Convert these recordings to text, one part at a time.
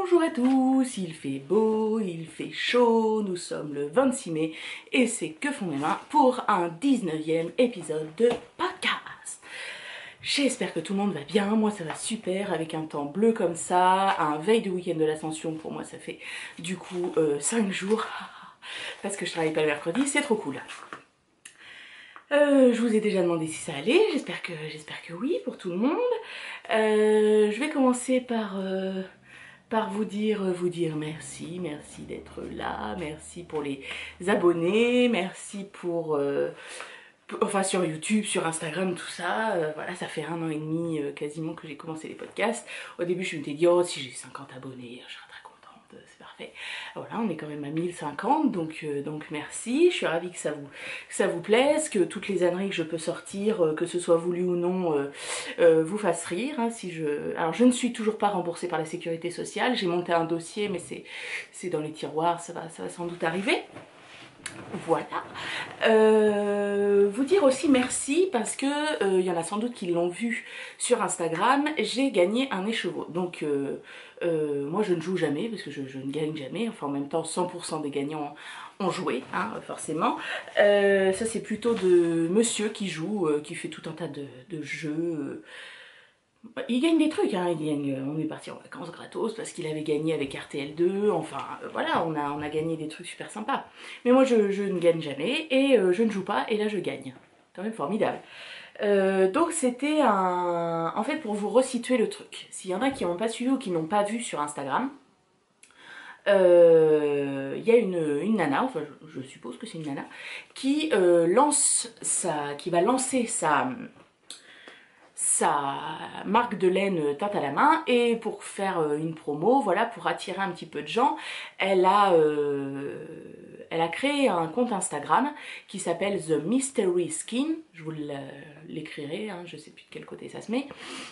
Bonjour à tous, il fait beau, il fait chaud, nous sommes le 26 mai et c'est Que font mes mains pour un 19e épisode de podcast. J'espère que tout le monde va bien, moi ça va super avec un temps bleu comme ça, un veille de week-end de l'Ascension, pour moi ça fait du coup 5 jours parce que je travaille pas le mercredi, c'est trop cool. Je vous ai déjà demandé si ça allait, j'espère que oui pour tout le monde. Je vais commencer par vous dire merci d'être là, merci pour les abonnés, merci pour enfin sur YouTube, sur Instagram, tout ça. Voilà, ça fait 1 an et demi quasiment que j'ai commencé les podcasts. Au début je m'étais dit oh si j'ai 50 abonnés, je serais très contente, c'est parfait. Voilà, on est quand même à 1050, donc merci, je suis ravie que ça vous plaise, que toutes les âneries que je peux sortir, que ce soit voulu ou non, vous fasse rire. Hein, alors je ne suis toujours pas remboursée par la sécurité sociale, j'ai monté un dossier mais c'est dans les tiroirs, ça va sans doute arriver. Voilà. Vous dire aussi merci parce que y en a sans doute qui l'ont vu sur Instagram, j'ai gagné un écheveau. Donc moi je ne joue jamais parce que je ne gagne jamais, enfin en même temps 100% des gagnants ont joué, hein, forcément. Ça c'est plutôt de monsieur qui joue, qui fait tout un tas de jeux. Il gagne des trucs, hein. On est parti en vacances gratos parce qu'il avait gagné avec RTL2, enfin voilà, on a gagné des trucs super sympas. Mais moi je ne gagne jamais et je ne joue pas et là je gagne. Quand même formidable. Donc c'était en fait pour vous resituer le truc. S'il y en a qui n'ont pas suivi ou qui n'ont pas vu sur Instagram, il y a une nana, enfin je suppose que c'est une nana, qui va lancer sa marque de laine teinte à la main et pour faire une promo, voilà, pour attirer un petit peu de gens, elle a créé un compte Instagram qui s'appelle The Mystery Skin, je vous l'écrirai, hein, je sais plus de quel côté ça se met,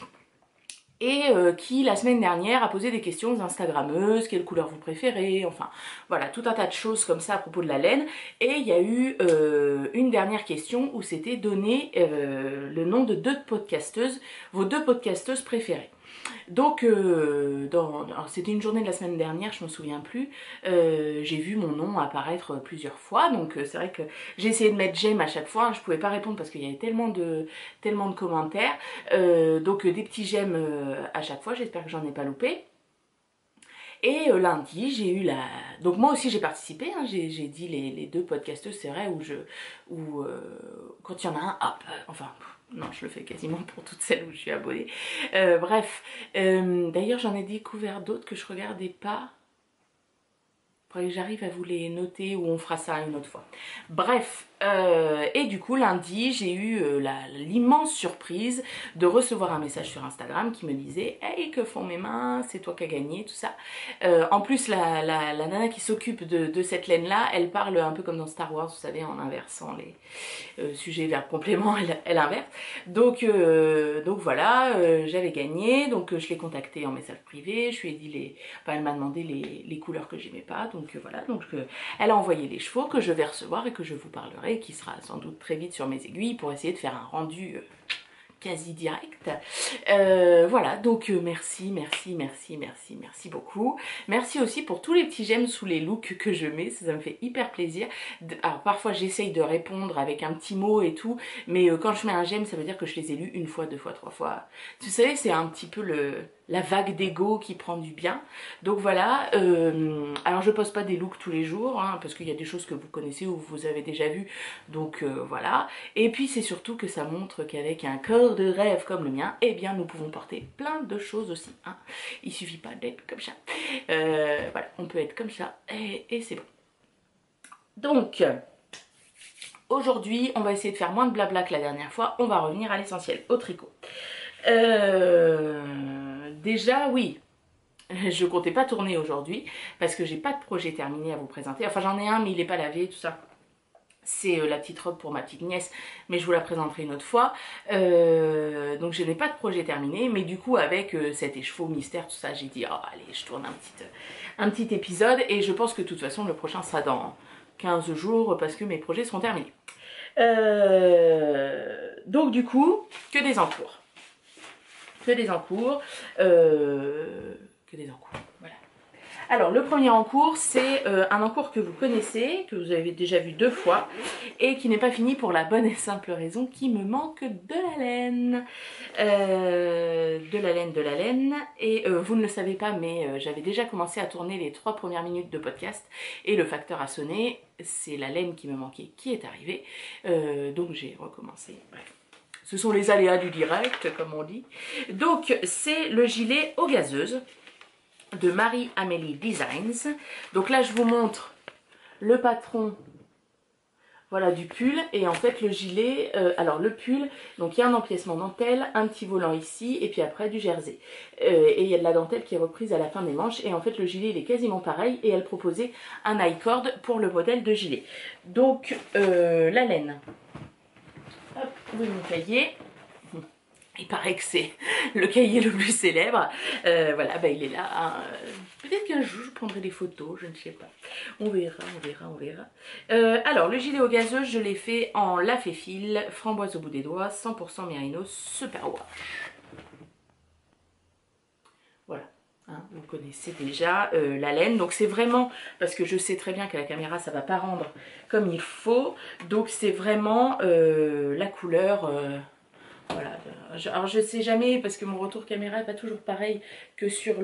et qui la semaine dernière a posé des questions aux Instagrammeuses, quelle couleur vous préférez, enfin voilà, tout un tas de choses comme ça à propos de la laine. Et il y a eu une dernière question où c'était donner le nom de vos deux podcasteuses préférées. Donc c'était une journée de la semaine dernière, je me souviens plus, j'ai vu mon nom apparaître plusieurs fois, donc c'est vrai que j'ai essayé de mettre j'aime à chaque fois, je pouvais pas répondre parce qu'il y avait tellement de commentaires, donc des petits j'aime à chaque fois, j'espère que j'en ai pas loupé. Et lundi, j'ai eu la... Donc moi aussi j'ai participé, hein, j'ai dit les deux podcasteuses, c'est vrai, où quand il y en a un, hop, enfin... Non, je le fais quasiment pour toutes celles où je suis abonnée. Bref, d'ailleurs j'en ai découvert d'autres que je regardais pas. Faudrait que j'arrive à vous les noter ou on fera ça une autre fois. Bref, et du coup lundi j'ai eu l'immense surprise de recevoir un message sur Instagram qui me disait hey, que font mes mains, c'est toi qui as gagné, tout ça. En plus la nana qui s'occupe de cette laine là, elle parle un peu comme dans Star Wars, vous savez, en inversant les sujets verbes compléments, elle inverse. Donc voilà, j'avais gagné, donc je l'ai contactée en message privé, je lui ai dit elle m'a demandé les couleurs que j'aimais pas, donc voilà, elle a envoyé les chevaux que je vais recevoir et que je vous parlerai, qui sera sans doute très vite sur mes aiguilles pour essayer de faire un rendu quasi direct. Voilà, donc merci beaucoup. Merci aussi pour tous les petits j'aime sous les looks que je mets, ça me fait hyper plaisir. Alors parfois j'essaye de répondre avec un petit mot et tout, mais quand je mets un j'aime, ça veut dire que je les ai lus 1 fois, 2 fois, 3 fois. Vous savez, c'est un petit peu la vague d'ego qui prend du bien. Donc voilà, alors je poste pas des looks tous les jours, hein, parce qu'il y a des choses que vous connaissez ou vous avez déjà vues, donc voilà. Et puis c'est surtout que ça montre qu'avec un corps de rêve comme le mien, eh bien nous pouvons porter plein de choses aussi, hein. Il suffit pas d'être comme ça. Voilà, on peut être comme ça et c'est bon. Donc aujourd'hui on va essayer de faire moins de blabla que la dernière fois, on va revenir à l'essentiel, au tricot. Déjà oui, je comptais pas tourner aujourd'hui parce que j'ai pas de projet terminé à vous présenter, enfin j'en ai un mais il est pas lavé, tout ça. C'est la petite robe pour ma petite nièce, mais je vous la présenterai une autre fois. Donc je n'ai pas de projet terminé, mais du coup avec cet écheveau mystère, tout ça, j'ai dit oh allez, je tourne un petit épisode et je pense que de toute façon le prochain sera dans 15 jours parce que mes projets seront terminés. Donc du coup, que des encours, voilà. Alors le premier encours, c'est un encours que vous connaissez, que vous avez déjà vu 2 fois, et qui n'est pas fini pour la bonne et simple raison qu'il me manque de la laine. De la laine, et vous ne le savez pas, mais j'avais déjà commencé à tourner les 3 premières minutes de podcast, et le facteur a sonné, c'est la laine qui me manquait qui est arrivée, donc j'ai recommencé, bref. Ce sont les aléas du direct, comme on dit. Donc c'est le gilet aux gazeuses de Marie-Amélie Designs. Donc là je vous montre le patron, voilà, du pull, et en fait le gilet, alors le pull, donc il y a un empiècement dentelle, un petit volant ici, et puis après du jersey. Et il y a de la dentelle qui est reprise à la fin des manches, et en fait le gilet il est quasiment pareil, et elle proposait un high-cord pour le modèle de gilet. Donc la laine, hop, oui, mon cahier. Il paraît que c'est le cahier le plus célèbre. Voilà, bah, il est là. Hein. Peut-être qu'un jour je prendrai des photos, je ne sais pas. On verra, on verra, on verra. Alors, le gilet aux gazeuses, je l'ai fait en laf et fil, framboise au bout des doigts, 100% Merino, superwash. Voilà. Hein, vous connaissez déjà la laine, donc c'est vraiment, parce que je sais très bien qu'à la caméra ça va pas rendre comme il faut, donc c'est vraiment la couleur... Voilà. Alors je sais jamais parce que mon retour caméra n'est pas toujours pareil que sur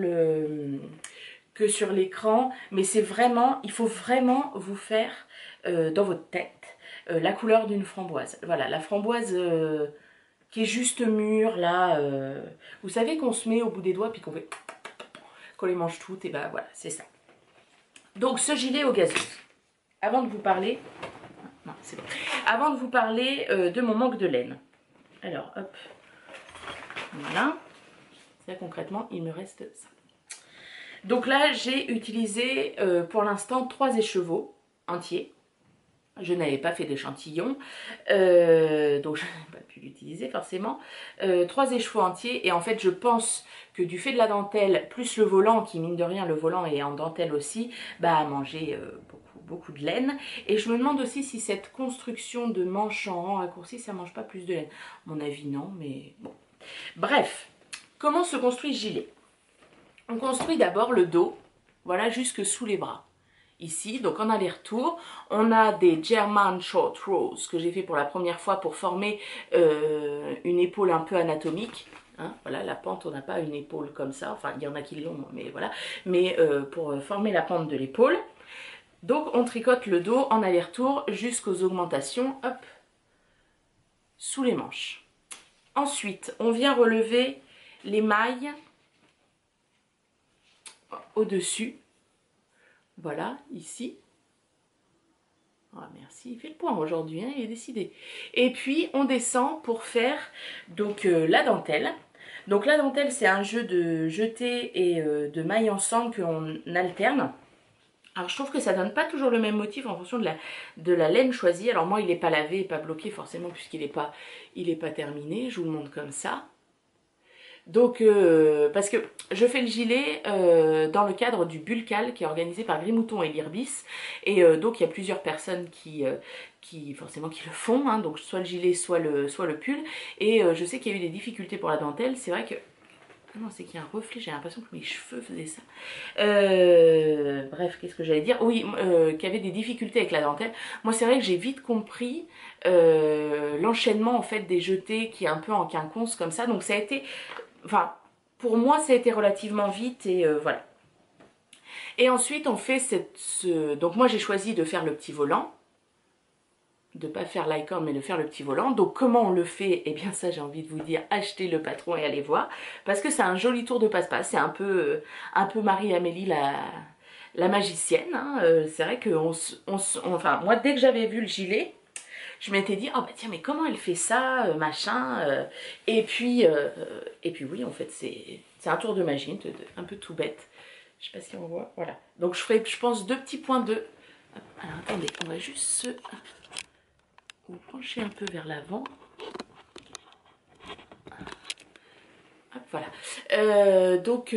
l'écran, mais c'est vraiment, il faut vraiment vous faire dans votre tête la couleur d'une framboise. Voilà, la framboise qui est juste mûre là. Vous savez qu'on se met au bout des doigts puis qu'on les mange toutes, et ben voilà, c'est ça. Donc ce gilet aux gazeuses. Avant de vous parler, non, c'est bon. Avant de vous parler de mon manque de laine. Alors, hop, voilà, ça concrètement, il me reste ça. Donc là, j'ai utilisé pour l'instant 3 écheveaux entiers. Je n'avais pas fait d'échantillon, donc je n'ai pas pu l'utiliser forcément. 3 écheveaux entiers, et en fait, je pense que du fait de la dentelle, plus le volant, qui mine de rien, le volant est en dentelle aussi, bah, a mangé beaucoup de laine. Et je me demande aussi si cette construction de manches en rang raccourci, ça mange pas plus de laine. À mon avis, non, mais bon. Bref, comment se construit ce gilet? On construit d'abord le dos, voilà, jusque sous les bras. Ici, donc en aller-retour, on a des German Short Rows que j'ai fait pour la première fois pour former une épaule un peu anatomique. Hein, voilà, la pente, on n'a pas une épaule comme ça, enfin il y en a qui l'ont, mais voilà. Mais pour former la pente de l'épaule, donc on tricote le dos en aller-retour jusqu'aux augmentations, hop, sous les manches. Ensuite, on vient relever les mailles au-dessus. Voilà, ici. Ah, merci, il fait le point aujourd'hui, hein, il est décidé. Et puis, on descend pour faire donc la dentelle. Donc la dentelle, c'est un jeu de jetés et de mailles ensemble qu'on alterne. Alors je trouve que ça donne pas toujours le même motif en fonction de la laine choisie. Alors moi il n'est pas lavé et pas bloqué forcément puisqu'il n'est pas terminé. Je vous le montre comme ça. Donc parce que je fais le gilet dans le cadre du Bulcal qui est organisé par Grimouton et l'Irbis. Et donc il y a plusieurs personnes qui forcément qui le font. Hein, donc soit le gilet, soit le pull. Et je sais qu'il y a eu des difficultés pour la dentelle. C'est vrai que... Ah non, c'est qu'il y a un reflet, j'ai l'impression que mes cheveux faisaient ça. Bref, qu'est-ce que j'allais dire? Oui, qu'il y avait des difficultés avec la dentelle. Moi, c'est vrai que j'ai vite compris l'enchaînement en fait des jetés qui est un peu en quinconce comme ça. Donc ça a été, enfin, pour moi, ça a été relativement vite et voilà. Et ensuite, on fait donc moi, j'ai choisi de faire le petit volant. De ne pas faire l'icône mais de faire le petit volant. Donc comment on le fait? Eh bien ça j'ai envie de vous dire, achetez le patron et allez voir. Parce que c'est un joli tour de passe-passe. C'est un peu Marie-Amélie la magicienne. Hein. C'est vrai que enfin, moi dès que j'avais vu le gilet, je m'étais dit, oh bah tiens mais comment elle fait ça, machin. Et puis oui en fait c'est un tour de magie, un peu tout bête. Je sais pas si on voit, voilà. Donc je ferai je pense 2 petits points de... Alors attendez, on va juste se... Vous penchez un peu vers l'avant. Voilà. Donc,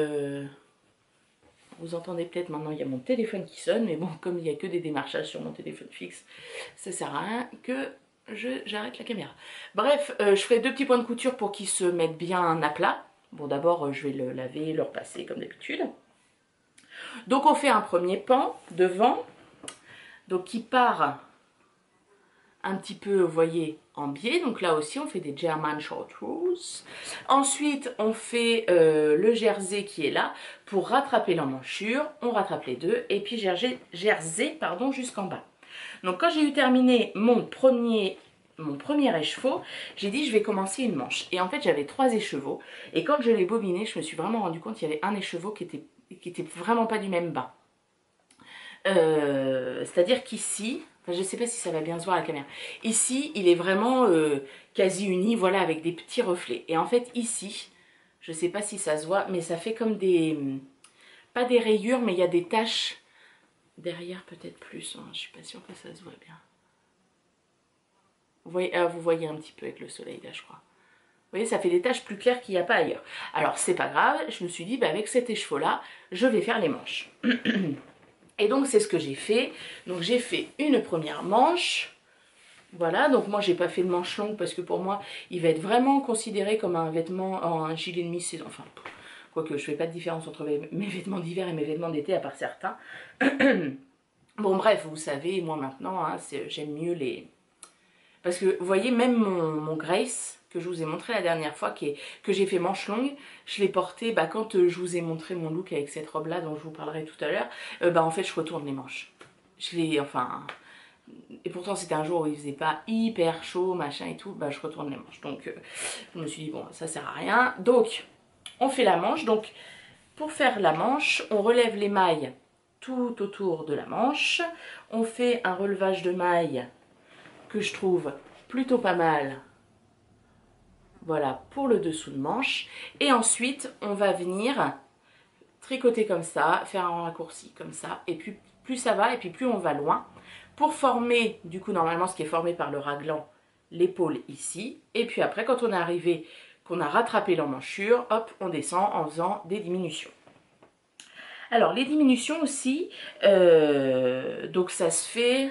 vous entendez peut-être maintenant, il y a mon téléphone qui sonne, mais bon, comme il n'y a que des démarchages sur mon téléphone fixe, ça sert à rien que j'arrête la caméra. Bref, je ferai 2 petits points de couture pour qu'ils se mettent bien à plat. Bon, d'abord, je vais le laver, le repasser comme d'habitude. Donc on fait un premier pan devant, donc qui part un petit peu, vous voyez, en biais. Donc là aussi, on fait des German Short Rows. Ensuite, on fait le jersey qui est là pour rattraper l'emmanchure. On rattrape les deux et puis jersey pardon, jusqu'en bas. Donc quand j'ai eu terminé mon premier écheveau, j'ai dit je vais commencer une manche. Et en fait, j'avais 3 écheveaux. Et quand je l'ai bobiné, je me suis vraiment rendu compte qu'il y avait un écheveau qui était vraiment pas du même bas. C'est-à-dire qu'ici, enfin, je ne sais pas si ça va bien se voir à la caméra, ici il est vraiment quasi uni, voilà, avec des petits reflets. Et en fait ici, je ne sais pas si ça se voit, mais ça fait comme des, pas des rayures, mais il y a des taches derrière peut-être plus, hein, je ne suis pas sûre que ça se voit bien. Vous voyez un petit peu avec le soleil là, je crois. Vous voyez, ça fait des taches plus claires qu'il n'y a pas ailleurs. Alors c'est pas grave, je me suis dit, bah, avec cet écheveau là, je vais faire les manches. Et donc c'est ce que j'ai fait. Donc j'ai fait une première manche. Voilà, donc moi j'ai pas fait de manche longue parce que pour moi il va être vraiment considéré comme un vêtement, un gilet de mi-saison. Enfin, quoique je fais pas de différence entre mes vêtements d'hiver et mes vêtements d'été à part certains. Bon bref, vous savez, moi maintenant, hein, j'aime mieux les... Parce que vous voyez, même mon Grace, que je vous ai montré la dernière fois, que j'ai fait manche longue, je l'ai porté, bah, quand je vous ai montré mon look avec cette robe là dont je vous parlerai tout à l'heure, bah en fait je retourne les manches. Je l'ai, enfin... Et pourtant c'était un jour où il faisait pas hyper chaud, machin et tout, bah je retourne les manches. Donc je me suis dit bon, ça sert à rien. Donc on fait la manche. Donc pour faire la manche, on relève les mailles tout autour de la manche. On fait un relevage de mailles que je trouve plutôt pas mal. Voilà, pour le dessous de manche. Et ensuite, on va venir tricoter comme ça, faire un raccourci comme ça. Et puis, plus ça va, et puis plus on va loin. Pour former, du coup, normalement, ce qui est formé par le raglan, l'épaule ici. Et puis après, quand on est arrivé, qu'on a rattrapé l'emmanchure, hop, on descend en faisant des diminutions. Alors, les diminutions aussi, donc ça se fait...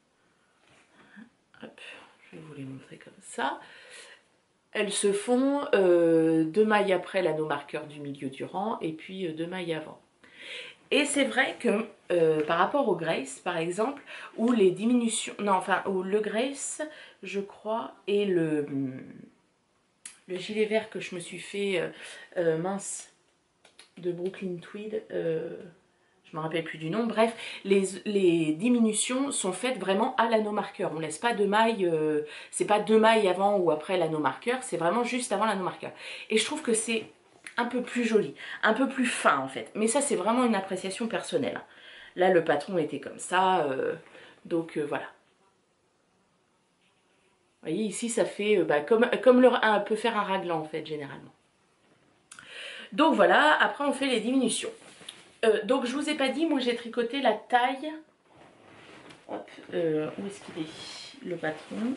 Hop, je vais vous les montrer comme ça. Elles se font 2 mailles après l'anneau marqueur du milieu du rang et puis 2 mailles avant. Et c'est vrai que par rapport au Grace, par exemple, où les diminutions... Non, enfin, où le Grace, je crois, et le gilet vert que je me suis fait, mince, de Brooklyn Tweed... je me rappelle plus du nom, bref, les diminutions sont faites vraiment à l'anneau marqueur. On laisse pas de mailles, c'est pas 2 mailles avant ou après l'anneau marqueur, c'est vraiment juste avant l'anneau marqueur. Et je trouve que c'est un peu plus joli, un peu plus fin en fait. Mais ça c'est vraiment une appréciation personnelle. Là le patron était comme ça, donc voilà. Vous voyez ici ça fait bah, comme peut faire un raglan en fait généralement. Donc voilà, après on fait les diminutions. Donc je vous ai pas dit, moi j'ai tricoté la taille. Hop, où est-ce qu'il est, le patron?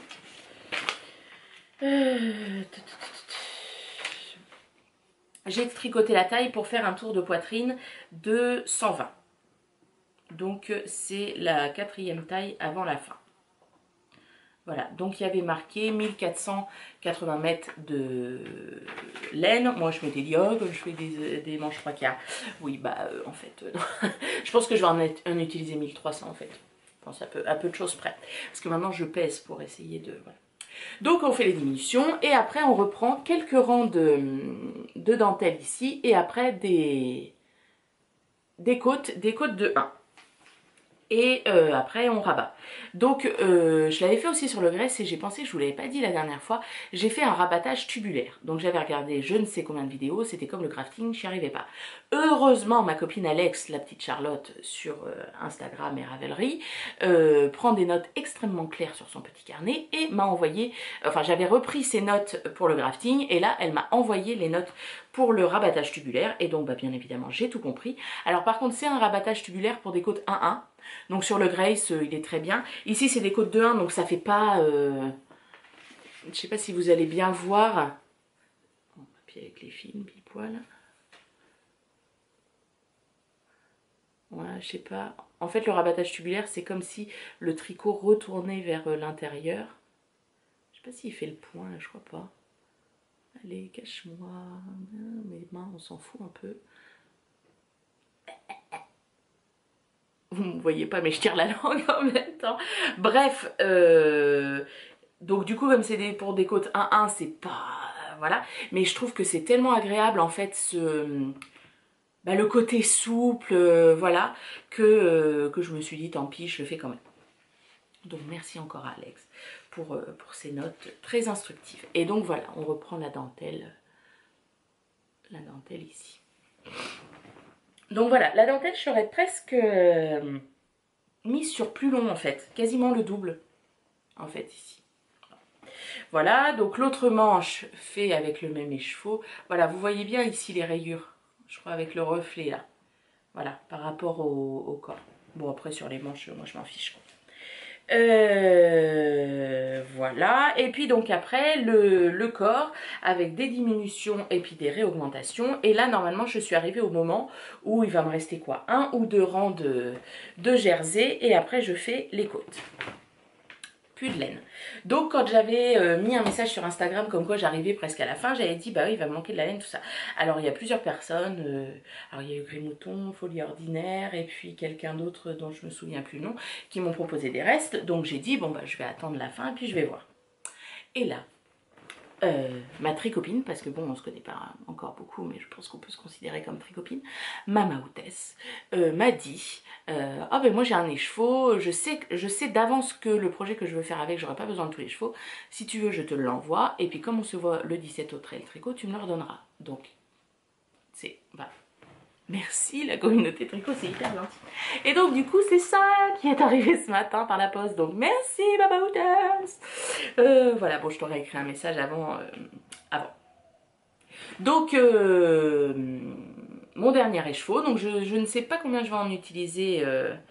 J'ai tricoté la taille pour faire un tour de poitrine de 120. Donc c'est la 4e taille avant la fin. Voilà, donc il y avait marqué 1480 mètres de laine. Moi je m'étais dit, oh, comme je fais des manches 3/4. Oui, bah en fait, je pense que je vais en utiliser 1300 en fait. Je pense à peu de choses près. Parce que maintenant je pèse pour essayer de... Voilà. Donc on fait les diminutions et après on reprend quelques rangs de dentelle ici et après des côtes de 1. Et après on rabat. Donc je l'avais fait aussi sur le Grace et j'ai pensé, je vous l'avais pas dit la dernière fois, j'ai fait un rabattage tubulaire. Donc j'avais regardé je ne sais combien de vidéos, c'était comme le crafting, j'y arrivais pas. Heureusement ma copine Alex, la petite Charlotte sur Instagram et Ravelry, prend des notes extrêmement claires sur son petit carnet et m'a envoyé, enfin j'avais repris ses notes pour le crafting et là elle m'a envoyé les notes pour le rabattage tubulaire et donc bah, bien évidemment j'ai tout compris. Alors par contre c'est un rabattage tubulaire pour des côtes 1-1. Donc sur le Grace, il est très bien. Ici, c'est des côtes de 1, donc ça fait pas... je ne sais pas si vous allez bien voir. Bon, papier avec les fils, pile poil. Voilà, je sais pas. En fait, le rabattage tubulaire, c'est comme si le tricot retournait vers l'intérieur. Je sais pas s'il fait le point, là, je crois pas. Allez, cache-moi. Mes mains, on s'en fout un peu. Vous ne me voyez pas, mais je tire la langue en même temps. Bref, donc du coup, comme c'est pour des côtes 1-1, c'est pas... Voilà. Mais je trouve que c'est tellement agréable, en fait, le côté souple, voilà, que je me suis dit, tant pis, je le fais quand même. Donc merci encore à Alex pour ces notes très instructives. Et donc voilà, on reprend la dentelle ici. Donc voilà, la dentelle, je serais presque mise sur plus long en fait, quasiment le double en fait ici. Voilà, donc l'autre manche fait avec le même écheveau. Voilà, vous voyez bien ici les rayures, je crois avec le reflet là. Voilà, par rapport au corps. Bon après sur les manches, moi je m'en fiche. Voilà, et puis donc après le corps avec des diminutions et puis des réaugmentations. Et là normalement je suis arrivée au moment où il va me rester quoi, 1 ou 2 rangs de jersey et après je fais les côtes. Plus de laine. Donc quand j'avais mis un message sur Instagram comme quoi j'arrivais presque à la fin, j'avais dit bah oui il va me manquer de la laine tout ça. Alors il y a plusieurs personnes, alors il y a eu Grimouton, Folie Ordinaire et puis quelqu'un d'autre dont je me souviens plus le nom qui m'ont proposé des restes. Donc j'ai dit bon bah je vais attendre la fin et puis je vais voir. Et là ma tricopine, parce que bon on se connaît pas encore beaucoup mais je pense qu'on peut se considérer comme tricopine, Mama Hôtesse m'a dit ah ben moi j'ai un écheveau, je sais d'avance que le projet que je veux faire avec j'aurai pas besoin de tous les chevaux, si tu veux je te l'envoie et puis comme on se voit le 17 au trail tricot tu me le redonneras. Donc c'est voilà. Merci la communauté tricot, c'est hyper gentil. Et donc du coup c'est ça qui est arrivé ce matin par la poste. Donc merci Mama Hôtesse. Voilà, bon je t'aurais écrit un message avant. Donc mon dernier écheveau, donc je ne sais pas combien je vais en utiliser.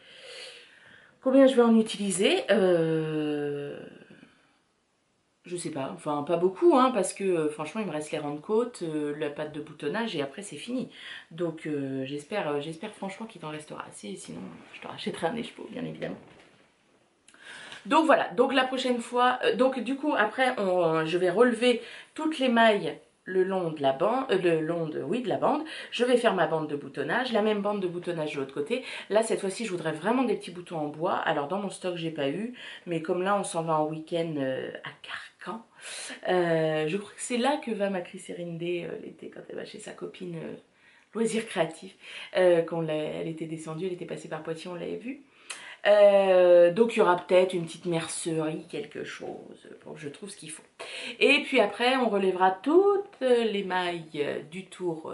Je sais pas, enfin pas beaucoup hein, parce que franchement il me reste les rangs de côte, la patte de boutonnage et après c'est fini. Donc j'espère franchement qu'il t'en restera assez, sinon je te rachèterai un écheveau bien évidemment. Donc voilà, donc la prochaine fois, donc du coup après je vais relever toutes les mailles le long de la bande, de la bande. Je vais faire ma bande de boutonnage, la même bande de boutonnage de l'autre côté. Là cette fois-ci je voudrais vraiment des petits boutons en bois. Alors dans mon stock j'ai pas eu, mais comme là on s'en va en week-end à Carcan, je crois que c'est là que va ma Chrysérine D l'été quand elle va chez sa copine loisir créatif. Elle était descendue, elle était passée par Poitiers, on l'avait vue. Donc il y aura peut-être une petite mercerie, quelque chose, pour que je trouve ce qu'il faut. Et puis après on relèvera toutes les mailles du tour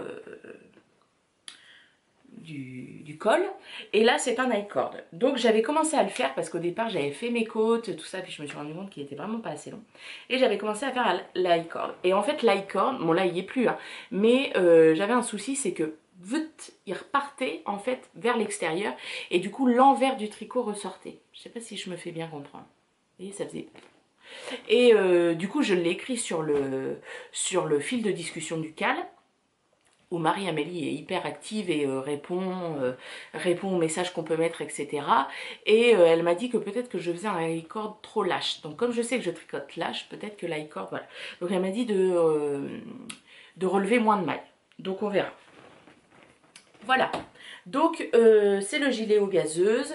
du col. Et là c'est un I-cord. Donc j'avais commencé à le faire parce qu'au départ j'avais fait mes côtes, tout ça, puis je me suis rendu compte qu'il était vraiment pas assez long. Et j'avais commencé à faire l'I-cord. Et en fait l'I-cord, bon là il y est plus, hein, mais j'avais un souci, c'est que il repartait en fait vers l'extérieur et du coup l'envers du tricot ressortait. Je sais pas si je me fais bien comprendre. Vous voyez, ça faisait... Et du coup je l'ai écrit sur le fil de discussion du CAL où Marie-Amélie est hyper active et répond aux messages qu'on peut mettre, etc. Et elle m'a dit que peut-être que je faisais un I-cord trop lâche. Donc comme je sais que je tricote lâche, peut-être que l'I-cord, voilà. Donc elle m'a dit de relever moins de mailles. Donc on verra. Voilà, donc c'est le gilet aux gazeuses,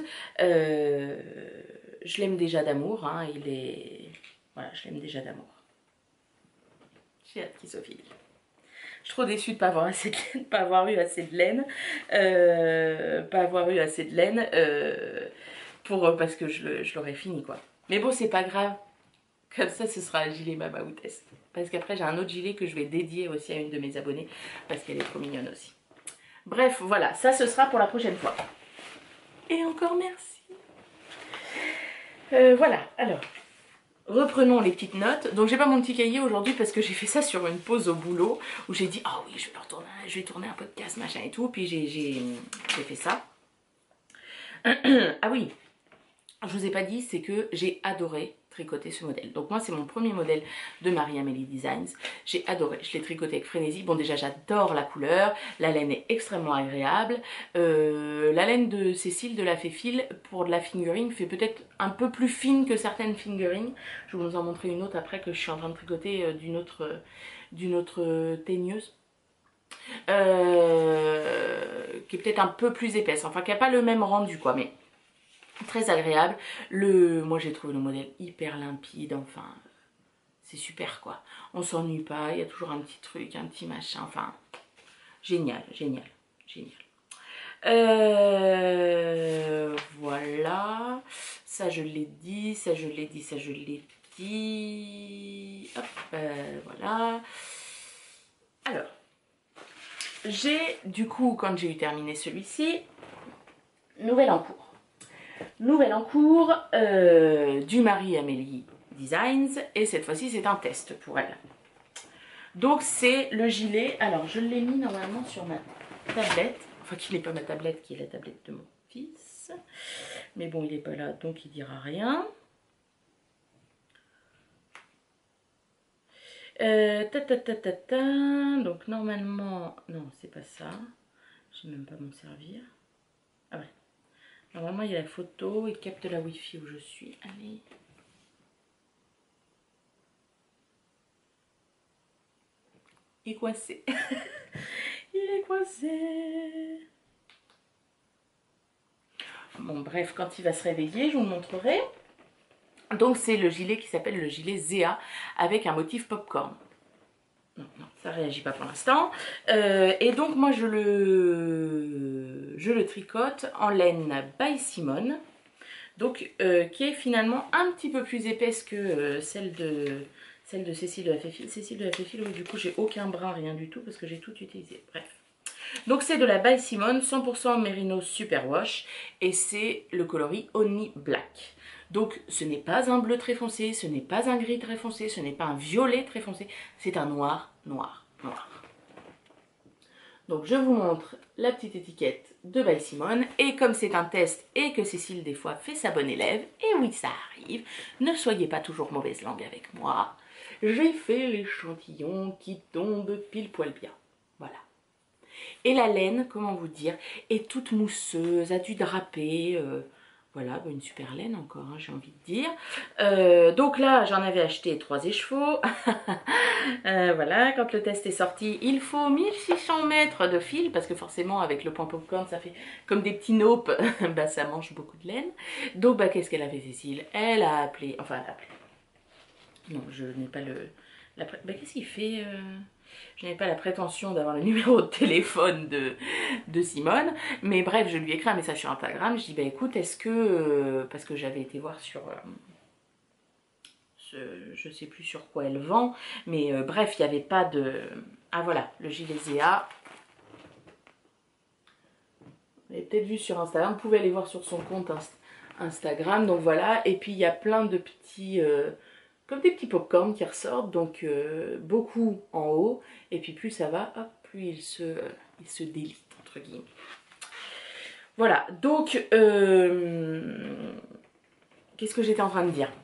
je l'aime déjà d'amour, hein, voilà, je l'aime déjà d'amour. J'ai hâte qu'il soit fini. Je suis trop déçue de ne pas avoir assez de laine, pas avoir eu assez de laine, parce que je l'aurais fini quoi. Mais bon, c'est pas grave, comme ça ce sera un gilet Mama Hôtesse. Parce qu'après j'ai un autre gilet que je vais dédier aussi à une de mes abonnées, parce qu'elle est trop mignonne aussi. Bref, voilà, ça ce sera pour la prochaine fois. Et encore merci. Voilà, alors, reprenons les petites notes. Donc j'ai pas mon petit cahier aujourd'hui parce que j'ai fait ça sur une pause au boulot où j'ai dit, ah oui, je vais tourner un podcast, machin et tout. Puis j'ai fait ça. Ah oui, je vous ai pas dit, c'est que j'ai adoré tricoter ce modèle. Donc moi c'est mon premier modèle de Marie-Amélie Designs. J'ai adoré, je l'ai tricoté avec frénésie. Bon déjà j'adore la couleur, la laine est extrêmement agréable. La laine de Cécile de la Féfil pour de la fingering fait peut-être un peu plus fine que certaines fingering. Je vais vous en montrer une autre après que je suis en train de tricoter d'une autre teigneuse. Qui est peut-être un peu plus épaisse, enfin qui n'a pas le même rendu quoi, mais Très agréable. Moi j'ai trouvé le modèle hyper limpide, enfin c'est super quoi. On s'ennuie pas, il y a toujours un petit truc, un petit machin, enfin génial, génial, génial. Voilà, ça je l'ai dit, ça je l'ai dit, ça je l'ai dit. Hop, voilà. Alors, j'ai du coup, quand j'ai eu terminé celui-ci, nouvelle en cours. Nouvelle en cours du Marie Amélie Designs, et cette fois-ci c'est un test pour elle. Donc c'est le gilet, alors je l'ai mis normalement sur ma tablette, enfin qui n'est pas ma tablette, qui est la tablette de mon fils, mais bon il n'est pas là donc il dira rien. Donc normalement, non c'est pas ça, je ne vais même pas m'en servir. Ah ouais, normalement il y a la photo, il capte la wifi où je suis, allez. Il est coincé. Il est coincé. Bon, bref, quand il va se réveiller, je vous le montrerai. Donc, c'est le gilet qui s'appelle le gilet Zéa avec un motif popcorn. Non, non, ça réagit pas pour l'instant. Et donc, moi, je le tricote en laine by Simone. Donc, qui est finalement un petit peu plus épaisse que celle de Cécile de la Féfile. Cécile de la Féfile, oui, du coup, j'ai aucun brin, rien du tout, parce que j'ai tout utilisé. Bref. Donc, c'est de la by Simone, 100% Merino Superwash, et c'est le coloris Honey Black. Donc, ce n'est pas un bleu très foncé, ce n'est pas un gris très foncé, ce n'est pas un violet très foncé, c'est un noir, noir, noir. Donc, je vous montre la petite étiquette de by Simone. Et comme c'est un test et que Cécile, des fois, fait sa bonne élève, et oui, ça arrive, ne soyez pas toujours mauvaise langue avec moi. J'ai fait l'échantillon qui tombe pile poil bien. Voilà. Et la laine, comment vous dire, est toute mousseuse, a dû draper. Voilà, une super laine encore, hein, j'ai envie de dire. Donc là, j'en avais acheté 3 écheveaux. Voilà, quand le test est sorti, il faut 1600 mètres de fil, parce que forcément, avec le point popcorn, ça fait comme des petits naupes. Bah, ça mange beaucoup de laine. Donc, bah, qu'est-ce qu'elle a fait, Cécile? Elle a appelé, enfin, elle a appelé. Non, je n'ai pas le... Bah, qu'est-ce qu'il fait Je n'ai pas la prétention d'avoir le numéro de téléphone de Simone, mais bref, je lui ai écrit un message sur Instagram. Je dis, bah écoute, est-ce que... parce que j'avais été voir sur... je sais plus sur quoi elle vend, mais bref, il n'y avait pas de... Ah voilà, le gilet Zéa. Vous avez peut-être vu sur Instagram, vous pouvez aller voir sur son compte Instagram, donc voilà. Et puis il y a plein de petits... comme des petits popcorn qui ressortent, donc beaucoup en haut, et puis plus ça va, hop, plus il se délite, entre guillemets. Voilà, donc, qu'est-ce que j'étais en train de dire?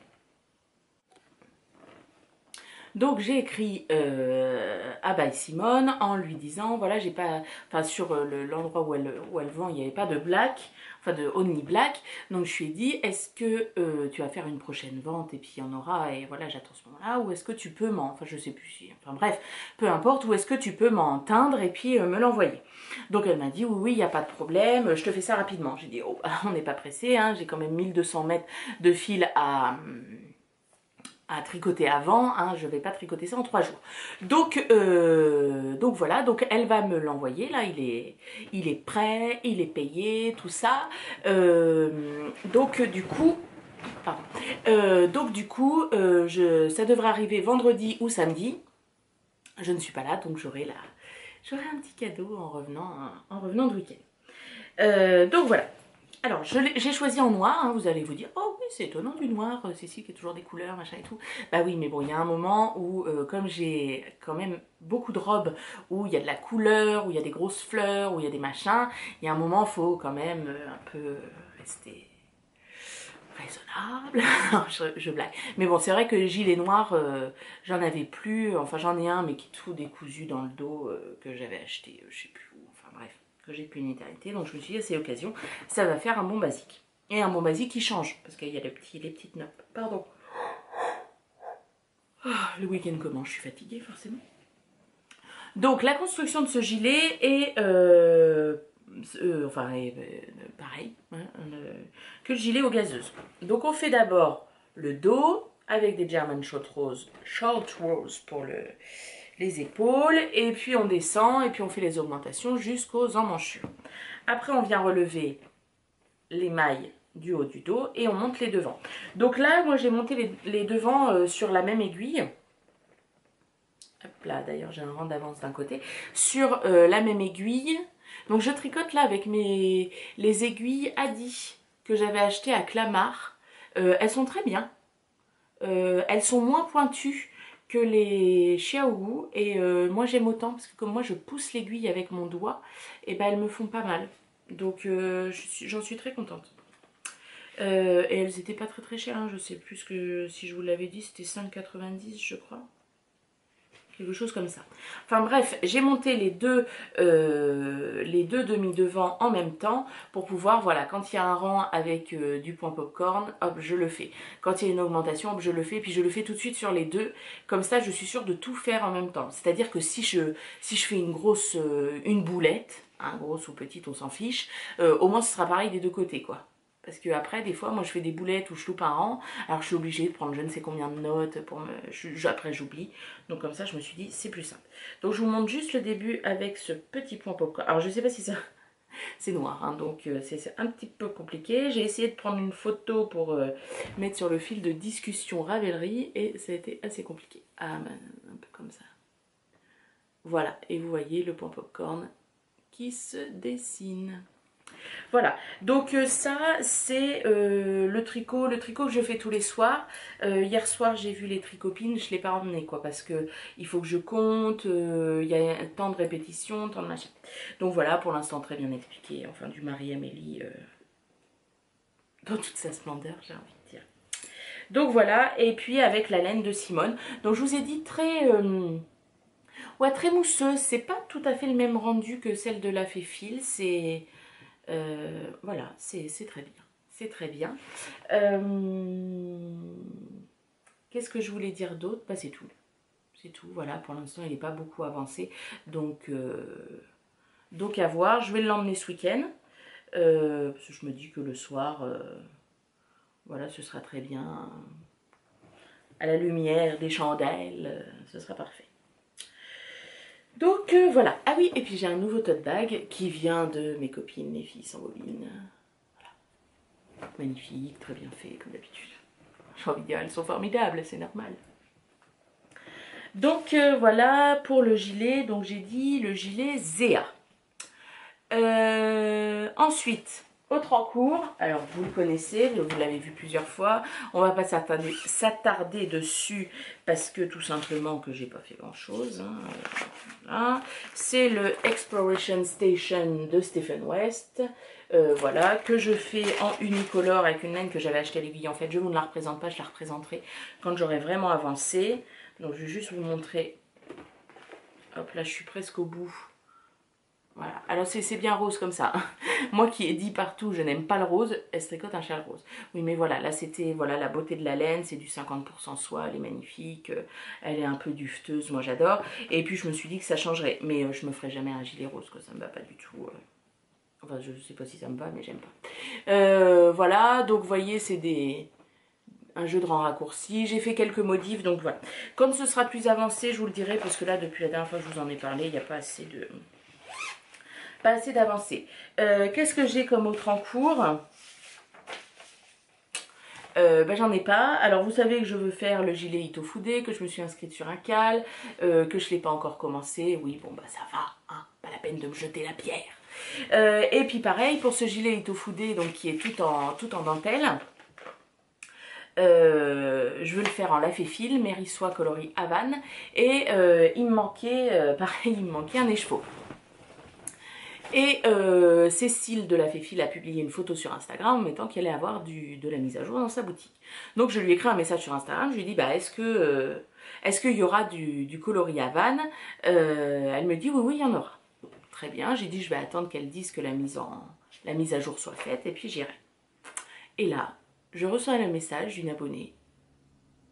Donc j'ai écrit à by Simone en lui disant, voilà, j'ai pas, enfin sur l'endroit où elle vend, il n'y avait pas de black, enfin de Honey Black, donc je lui ai dit, est-ce que tu vas faire une prochaine vente et puis il y en aura, et voilà, j'attends ce moment-là, ou est-ce que tu peux enfin je sais plus si, enfin bref, peu importe, ou est-ce que tu peux m'en teindre et puis me l'envoyer? Donc elle m'a dit, oui, oui, il n'y a pas de problème, je te fais ça rapidement. J'ai dit, oh, on n'est pas pressé, hein, j'ai quand même 1200 mètres de fil à tricoter avant, hein, je vais pas tricoter ça en 3 jours. Donc voilà, donc elle va me l'envoyer, là il est prêt, il est payé, tout ça. Donc du coup, pardon, ça devrait arriver vendredi ou samedi. Je ne suis pas là, donc j'aurai un petit cadeau en revenant de week-end. Donc voilà. Alors, j'ai choisi en noir, hein, vous allez vous dire, oh oui, c'est étonnant du noir, Cécile qui a toujours des couleurs, machin et tout. Bah oui, mais bon, il y a un moment où, comme j'ai quand même beaucoup de robes où il y a de la couleur, où il y a des grosses fleurs, où il y a des machins, il y a un moment, il faut quand même un peu rester raisonnable. Non, je blague. Mais bon, c'est vrai que le gilet noir, j'en avais plus, enfin j'en ai un, mais qui est tout décousu dans le dos, que j'avais acheté, je sais plus où, enfin bref. J'ai plus une éternité, donc je me suis dit, c'est l'occasion, ça va faire un bon basique. Et un bon basique qui change, parce qu'il y a les petites notes. Pardon. Oh, le week-end commence, je suis fatiguée forcément. Donc la construction de ce gilet est pareil, hein, que le gilet aux gazeuses. Donc on fait d'abord le dos avec des German short rose pour les épaules, et puis on descend et puis on fait les augmentations jusqu'aux emmanchures. Après on vient relever les mailles du haut du dos et on monte les devants. Donc là moi j'ai monté les devants sur la même aiguille. Hop là, d'ailleurs j'ai un rang d'avance d'un côté. Sur la même aiguille. Donc je tricote là avec les aiguilles Adi que j'avais achetées à Clamart. Elles sont très bien. Elles sont moins pointues que les Xiaohu et moi j'aime autant parce que comme moi je pousse l'aiguille avec mon doigt, et ben elles me font pas mal. Donc j'en suis très contente. Et elles étaient pas très chères, hein. Je sais plus que si je vous l'avais dit, c'était 5,90 je crois. Quelque chose comme ça. Enfin bref, j'ai monté les deux demi-devants en même temps pour pouvoir, voilà, quand il y a un rang avec du point popcorn, hop, je le fais. Quand il y a une augmentation, hop, je le fais, puis je le fais tout de suite sur les deux. Comme ça, je suis sûre de tout faire en même temps. C'est-à-dire que si je fais une boulette, hein, grosse ou petite, on s'en fiche, au moins ce sera pareil des deux côtés, quoi. Parce que après, des fois, moi je fais des boulettes où je loupe un rang, alors je suis obligée de prendre je ne sais combien de notes, après j'oublie. Donc comme ça, je me suis dit, c'est plus simple. Donc je vous montre juste le début avec ce petit point popcorn. Alors je ne sais pas si ça... C'est noir, hein, donc c'est un petit peu compliqué. J'ai essayé de prendre une photo pour mettre sur le fil de discussion Ravelry et ça a été assez compliqué. Ah, ben, un peu comme ça. Voilà, et vous voyez le point popcorn qui se dessine. Voilà, donc ça c'est le tricot que je fais tous les soirs. Hier soir j'ai vu les tricopines, je ne l'ai pas emmené quoi, parce que il faut que je compte, il y a tant de répétitions, tant de machin. Donc voilà, pour l'instant très bien expliqué, enfin du Marie-Amélie dans toute sa splendeur, j'ai envie de dire. Donc voilà, et puis avec la laine de Simone. Donc je vous ai dit très... ouais, très mousseuse, c'est pas tout à fait le même rendu que celle de la Féfil, c'est... voilà, c'est très bien. C'est très bien. Qu'est-ce que je voulais dire d'autre? Bah, c'est tout. C'est tout. Voilà, pour l'instant, il n'est pas beaucoup avancé. Donc à voir. Je vais l'emmener ce week-end. Parce que je me dis que le soir, voilà, ce sera très bien. À la lumière des chandelles, ce sera parfait. Donc voilà. Ah oui, et puis j'ai un nouveau tote bag qui vient de mes copines, mes filles sans bobine. Voilà. Magnifique, très bien fait, comme d'habitude. J'ai envie de dire, elles sont formidables, c'est normal. Donc voilà pour le gilet. Donc j'ai dit le gilet Zéa. Ensuite, autre en cours. Alors vous le connaissez, vous l'avez vu plusieurs fois. On va pas s'attarder dessus parce que tout simplement que j'ai pas fait grand chose. Hein. Voilà. C'est le Exploration Station de Stephen West. Voilà, que je fais en unicolore avec une laine que j'avais achetée à l'aiguille. En fait, je ne vous la représente pas, je la représenterai quand j'aurai vraiment avancé. Donc, je vais juste vous montrer. Hop, là, je suis presque au bout. Voilà, alors c'est bien rose comme ça. Moi qui ai dit partout, je n'aime pas le rose, elle se tricote un châle rose. Oui, mais voilà, là c'était voilà, la beauté de la laine, c'est du 50% soie, elle est magnifique, elle est un peu dufteuse, moi j'adore. Et puis je me suis dit que ça changerait, mais je me ferai jamais un gilet rose, quoi, ça me va pas du tout. Enfin, je sais pas si ça me va, mais j'aime pas. Voilà, donc vous voyez, c'est un jeu de rang raccourci. J'ai fait quelques modifs, donc voilà. Quand ce sera plus avancé, je vous le dirai, parce que là, depuis la dernière fois que je vous en ai parlé, il n'y a pas assez d'avancée. Qu'est-ce que j'ai comme autre en cours? Ben, j'en ai pas. Alors vous savez que je veux faire le gilet Itofude, que je me suis inscrite sur un cal, que je ne l'ai pas encore commencé. Oui, bon bah ça va, hein, pas la peine de me jeter la pierre. Et puis pareil pour ce gilet Itofude, donc qui est tout en dentelle. Je veux le faire en lafé fil, Mérissois coloris Havane, et il me manquait, pareil, il me manquait un écheveau. Et Cécile de la Féfile a publié une photo sur Instagram en mettant qu'elle allait avoir de la mise à jour dans sa boutique. Donc je lui ai écrit un message sur Instagram, je lui ai dit bah est-ce qu'il y aura du coloris Havane? Elle me dit oui, il y en aura. Bon, très bien, j'ai dit je vais attendre qu'elle dise que la mise à jour soit faite et puis j'irai. Et là, je reçois le message d'une abonnée,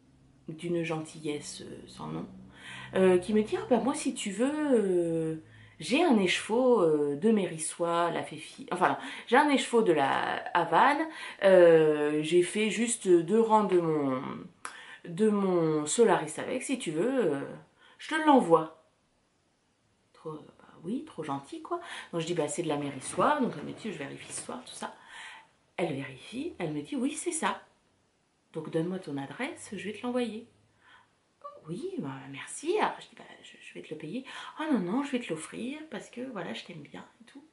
d'une gentillesse sans nom, qui me dit ah bah moi si tu veux... J'ai un écheveau de Mérissois, la Féfi. Enfin, j'ai un écheveau de la Havane. J'ai fait juste 2 rangs de mon Solaris avec, si tu veux. Je te l'envoie. Trop, bah oui, trop gentil, quoi. Donc je dis, bah c'est de la Mérissois. Donc elle me dit, je vérifie ce soir, tout ça. Elle vérifie, elle me dit, oui, c'est ça. Donc donne-moi ton adresse, je vais te l'envoyer. Oui, bah, merci. Alors, je dis, bah, je vais te le payer. Oh non, non, je vais te l'offrir parce que voilà, je t'aime bien et tout.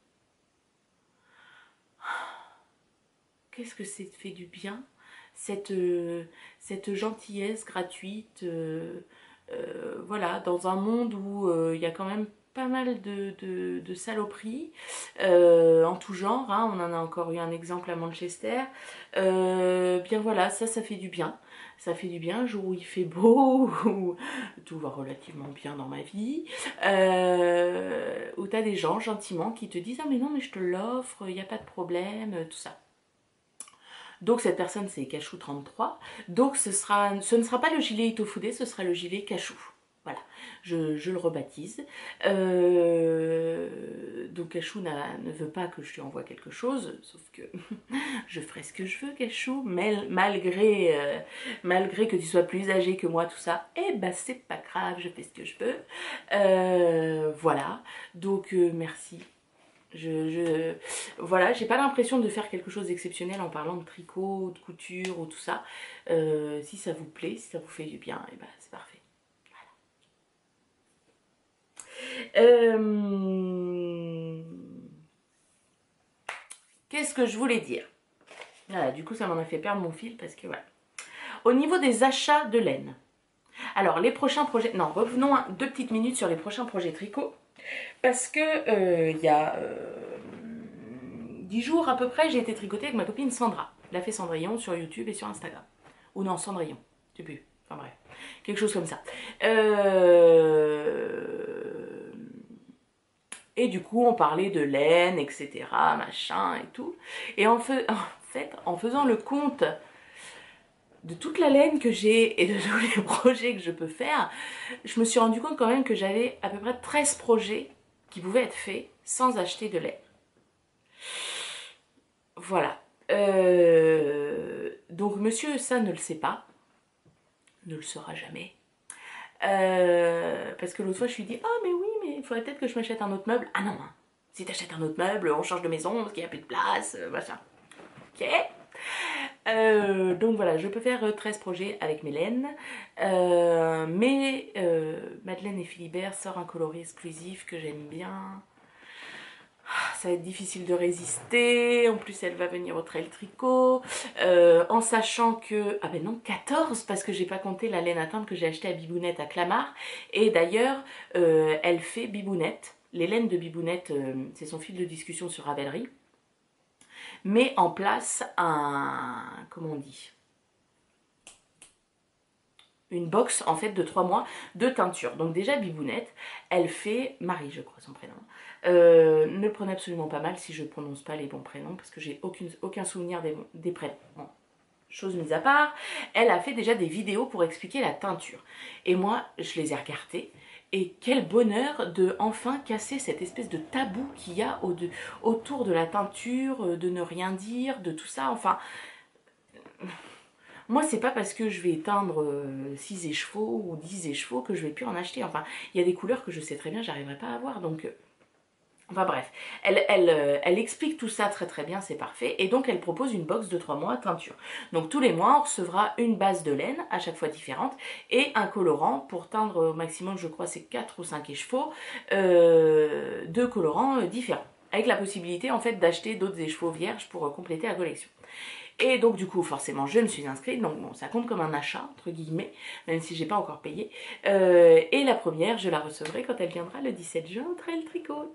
Qu'est-ce que c'est fait du bien, cette gentillesse gratuite, voilà, dans un monde où il y a quand même pas mal de saloperies en tout genre, hein, on en a encore eu un exemple à Manchester. Bien voilà, ça fait du bien. Ça fait du bien, un jour où il fait beau, où tout va relativement bien dans ma vie, où tu as des gens gentiment qui te disent « Ah mais non, mais je te l'offre, il n'y a pas de problème », tout ça. Donc cette personne c'est Cachou33. Donc ce ne sera pas le gilet Itofude, ce sera le gilet Cachou. Voilà, je le rebaptise. Donc Cachou ne veut pas que je lui envoie quelque chose, sauf que je ferai ce que je veux, Cachou, malgré que tu sois plus âgé que moi, tout ça, eh ben c'est pas grave, je fais ce que je veux. Voilà, donc merci. Voilà, j'ai pas l'impression de faire quelque chose d'exceptionnel en parlant de tricot, de couture ou tout ça. Si ça vous plaît, si ça vous fait du bien, et ben c'est parfait. Qu'est-ce que je voulais dire? Voilà, du coup ça m'en a fait perdre mon fil parce que voilà. Au niveau des achats de laine. Alors les prochains projets, non, revenons 2 petites minutes sur les prochains projets tricot. Parce que il y a 10 jours à peu près, j'ai été tricotée avec ma copine Sandra. Elle a fait Cendrillon sur YouTube et sur Instagram. Ou non, Cendrillon, je sais plus. Enfin bref, quelque chose comme ça. Et du coup, on parlait de laine, etc., machin et tout. Et en fait, en faisant le compte de toute la laine que j'ai et de tous les projets que je peux faire, je me suis rendu compte quand même que j'avais à peu près 13 projets qui pouvaient être faits sans acheter de laine. Voilà. Donc monsieur, ça ne le sait pas. Ne le saura jamais. Parce que l'autre fois, je lui dis, ah mais oui, mais il faudrait peut-être que je m'achète un autre meuble. Ah non, hein. Si t'achètes un autre meuble, on change de maison parce qu'il n'y a plus de place, machin. Ok. Donc voilà, je peux faire 13 projets avec mes laines. Mais Madeleine et Philibert sort un coloris exclusif que j'aime bien. Ça va être difficile de résister. En plus, elle va venir au trail tricot. En sachant que... Ah ben non, 14 parce que j'ai pas compté la laine à teindre que j'ai achetée à Bibounette à Clamart. Et d'ailleurs, elle fait Bibounette. Les laines de Bibounette, c'est son fil de discussion sur Ravelry. Met en place un... Comment on dit ? Une box en fait de 3 mois de teinture. Donc déjà Bibounette, elle fait Marie, je crois son prénom. Ne le prenez absolument pas mal si je ne prononce pas les bons prénoms parce que j'ai aucun souvenir des prénoms. Bon. Chose mise à part, elle a fait déjà des vidéos pour expliquer la teinture. Et moi, je les ai regardées. Et quel bonheur de enfin casser cette espèce de tabou qu'il y a autour de la teinture, de ne rien dire, de tout ça. Enfin, moi, c'est pas parce que je vais teindre 6 écheveaux ou 10 écheveaux que je vais plus en acheter. Enfin, il y a des couleurs que je sais très bien, j'arriverai pas à avoir. Donc, enfin bref, elle explique tout ça très très bien, c'est parfait. Et donc, elle propose une box de 3 mois teinture. Donc, tous les mois, on recevra une base de laine, à chaque fois différente, et un colorant pour teindre au maximum, je crois, c'est 4 ou 5 écheveaux, de colorants différents. Avec la possibilité, en fait, d'acheter d'autres écheveaux vierges pour compléter la collection. Et donc du coup forcément je me suis inscrite, donc bon ça compte comme un achat entre guillemets, même si j'ai pas encore payé. Et la première je la recevrai quand elle viendra le 17 juin au Trail Tricot.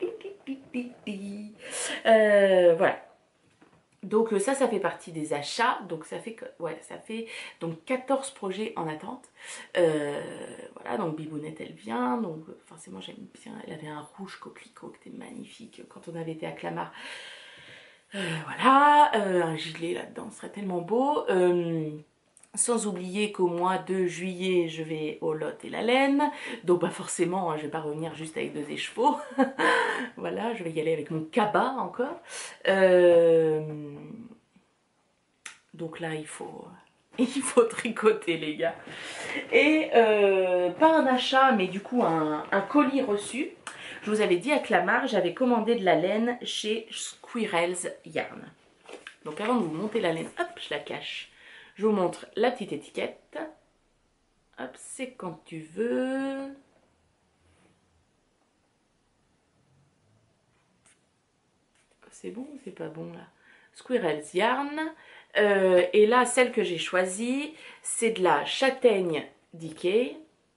Voilà. Donc ça fait partie des achats, donc ça fait donc 14 projets en attente. Voilà, donc Bibounette elle vient, donc forcément j'aime bien, elle avait un rouge coquelicot qui était magnifique quand on avait été à Clamart. Voilà, un gilet là-dedans serait tellement beau. Sans oublier qu'au mois de juillet, je vais au Lot et la Laine. Donc bah forcément, je vais pas revenir juste avec 2 écheveaux. Voilà, je vais y aller avec mon cabas encore. Donc là, il faut tricoter, les gars. Et pas un achat, mais du coup un colis reçu. Je vous avais dit à Clamart, j'avais commandé de la laine chez Squirrels Yarn. Donc avant de vous monter la laine, hop, je la cache. Je vous montre la petite étiquette. Hop, c'est quand tu veux. C'est bon ou c'est pas bon là? Squirrels Yarn. Et là, celle que j'ai choisie, c'est de la châtaigne Decay.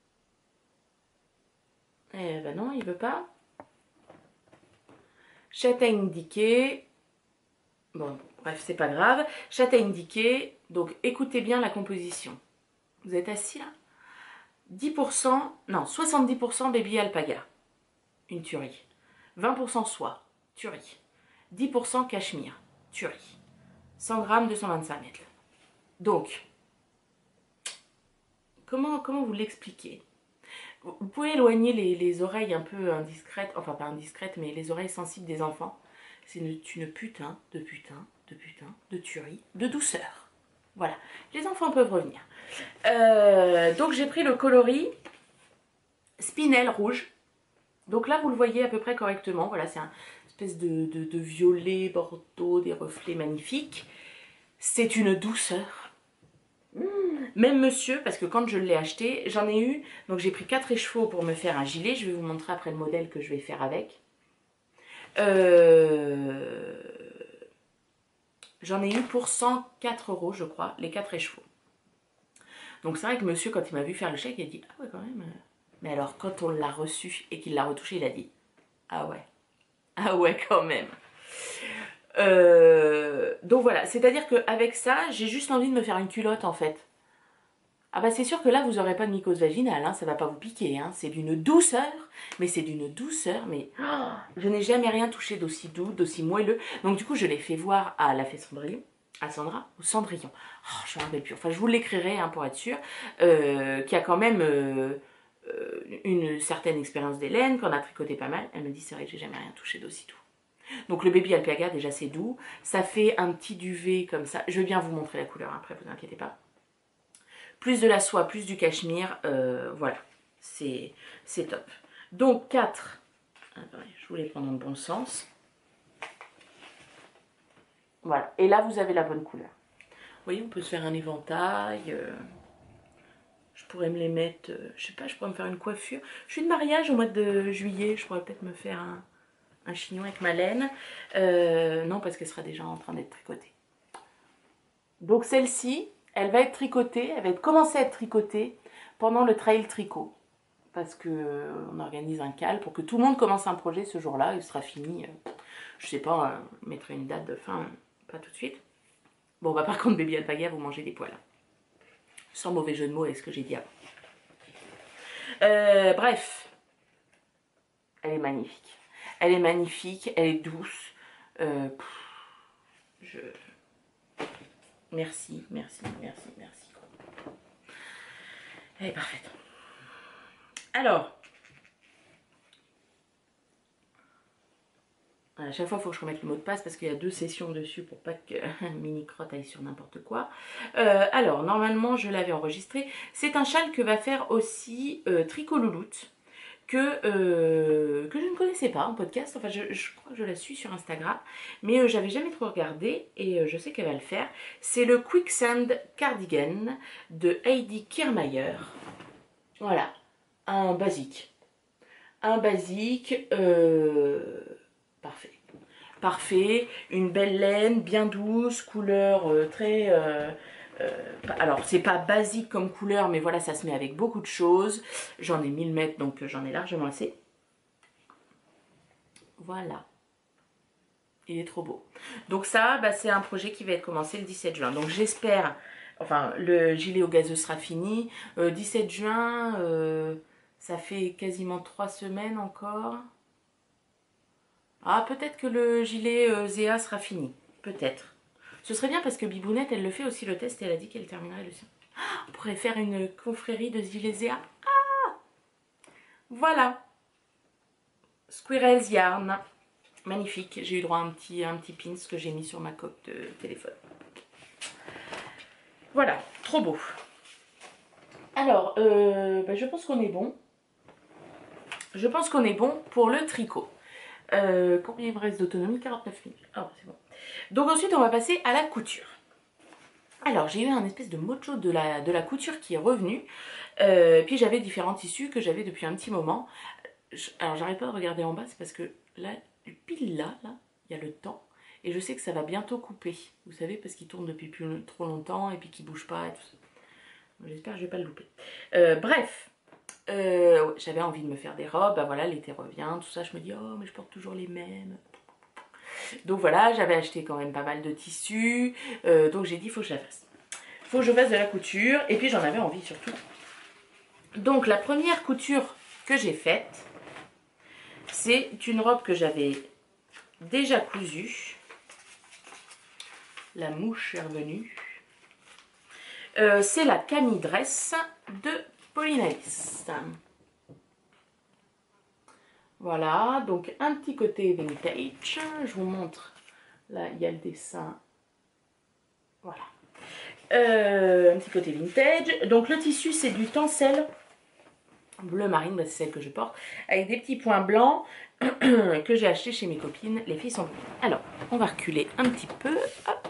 Eh ben non, il veut pas. Châtaigne Decay. Bon, bref, c'est pas grave. Châtaigne Decay. Donc, écoutez bien la composition. Vous êtes assis là? 10%, non, 70% baby alpaga. Une tuerie. 20% soie. Tuerie. 10% cachemire. Tuerie. 100 grammes, 225 ml. Donc, comment vous l'expliquer? Vous pouvez éloigner les oreilles un peu indiscrètes, enfin pas indiscrètes, mais les oreilles sensibles des enfants. C'est une putain, de tuerie, de douceur. Voilà, les enfants peuvent revenir. Donc j'ai pris le coloris Spinel rouge. Donc là, vous le voyez à peu près correctement. Voilà, c'est un espèce de violet bordeaux, des reflets magnifiques. C'est une douceur. Même monsieur, parce que quand je l'ai acheté, j'en ai eu, donc j'ai pris 4 écheveaux pour me faire un gilet. Je vais vous montrer après le modèle que je vais faire avec. J'en ai eu pour 104 €, je crois, les 4 écheveaux. Donc c'est vrai que monsieur, quand il m'a vu faire le chèque, il a dit « Ah ouais, quand même ». Mais alors, quand on l'a reçu et qu'il l'a retouché, il a dit « Ah ouais, ah ouais, quand même ». Donc voilà, c'est-à-dire qu'avec ça, j'ai juste envie de me faire une culotte en fait. Ah bah c'est sûr que là, vous n'aurez pas de mycose vaginale, hein, ça va pas vous piquer. Hein. C'est d'une douceur, mais c'est d'une douceur, mais oh, je n'ai jamais rien touché d'aussi doux, d'aussi moelleux. Donc du coup, je l'ai fait voir à la fée Cendrillon. À Sandra ou Cendrillon. Oh, je me rappelle plus. Enfin, je vous l'écrirai hein, pour être sûr. Qui a quand même une certaine expérience d'Hélène, qu'on a tricoté pas mal. Elle me dit, c'est vrai que j'ai jamais rien touché d'aussi doux. Donc le baby alpaga, déjà c'est doux. Ça fait un petit duvet comme ça. Je vais bien vous montrer la couleur après, vous inquiétez pas. Plus de la soie, plus du cachemire. Voilà, c'est top. Donc 4. Attendez, je voulais prendre dans le bon sens. Voilà, et là vous avez la bonne couleur. Vous voyez, on peut se faire un éventail. Je pourrais me les mettre, je sais pas, je pourrais me faire une coiffure. Je suis de mariage au mois de juillet, je pourrais peut-être me faire un chignon avec ma laine. Non, parce qu'elle sera déjà en train d'être tricotée. Donc celle-ci, elle va être tricotée, elle va commencer à être tricotée pendant le trail tricot. Parce qu'on organise un cal pour que tout le monde commence un projet ce jour-là. Il sera fini, je sais pas, on mettrait une date de fin, pas tout de suite. Bon, bah par contre, baby alpaga, vous mangez des poils. Sans mauvais jeu de mots avec ce que j'ai dit avant. Bref, elle est magnifique. Elle est magnifique, elle est douce. Merci. Elle est parfaite. Alors, à chaque fois, il faut que je remette le mot de passe parce qu'il y a 2 sessions dessus pour pas que mini crotte aille sur n'importe quoi. Alors, normalement, je l'avais enregistré. C'est un châle que va faire aussi Tricot Louloute, que je ne connaissais pas en podcast. Enfin, je crois que je la suis sur Instagram, mais j'avais jamais trop regardé et je sais qu'elle va le faire. C'est le Quicksand Cardigan de Heidi Kiermaier. Voilà, un basique. Un basique... parfait. Parfait, une belle laine, bien douce, couleur très... alors, c'est pas basique comme couleur, mais voilà, ça se met avec beaucoup de choses. J'en ai 1000 mètres, donc j'en ai largement assez. Voilà. Il est trop beau. Donc ça, bah, c'est un projet qui va être commencé le 17 juin. Donc j'espère... Enfin, le gilet au gazeux sera fini. 17 juin, ça fait quasiment 3 semaines encore. Ah, peut-être que le gilet Zéa sera fini. Peut-être. Ce serait bien parce que Bibounette, elle le fait aussi le test et elle a dit qu'elle terminerait le sien. On pourrait faire une confrérie de Silesia. Ah, voilà. Squirrels Yarn. Magnifique. J'ai eu droit à un petit pins que j'ai mis sur ma coque de téléphone. Voilà, trop beau. Alors, je pense qu'on est bon. Je pense qu'on est bon pour le tricot. Combien il me reste d'autonomie? 49 minutes. Ah, c'est bon. Donc ensuite, on va passer à la couture. Alors, j'ai eu un espèce de mojo de la couture qui est revenu. Puis j'avais différents tissus que j'avais depuis un petit moment. Alors, j'arrête pas de regarder en bas, c'est parce que là, pile là, il y a le temps. Et je sais que ça va bientôt couper. Vous savez, parce qu'il tourne depuis trop longtemps et puis qu'il bouge pas et tout ça. J'espère que je vais pas le louper. Bref. Ouais, j'avais envie de me faire des robes, bah voilà, l'été revient, tout ça, je me dis, oh, mais je porte toujours les mêmes. Donc voilà, j'avais acheté quand même pas mal de tissus, donc j'ai dit, il faut que je la fasse. Il faut que je fasse de la couture, et puis j'en avais envie surtout. Donc la première couture que j'ai faite, c'est une robe que j'avais déjà cousue. La mouche est revenue. C'est la Camille Dress de Pauline Alice. Voilà, donc un petit côté vintage. Je vous montre. Là, il y a le dessin. Voilà. Un petit côté vintage. Donc le tissu, c'est du tencel bleu marine, bah, c'est celle que je porte, avec des petits points blancs que j'ai acheté chez mes copines. Les filles sont... Alors, on va reculer un petit peu. Hop.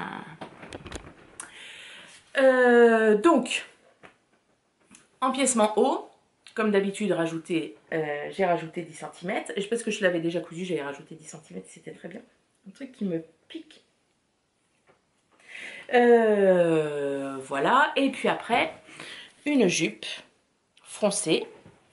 Donc, empiècement haut. Comme d'habitude, j'ai rajouté 10 cm. Parce que je l'avais déjà cousu, j'avais rajouté 10 cm, c'était très bien. Un truc qui me pique. Voilà. Et puis après, une jupe froncée.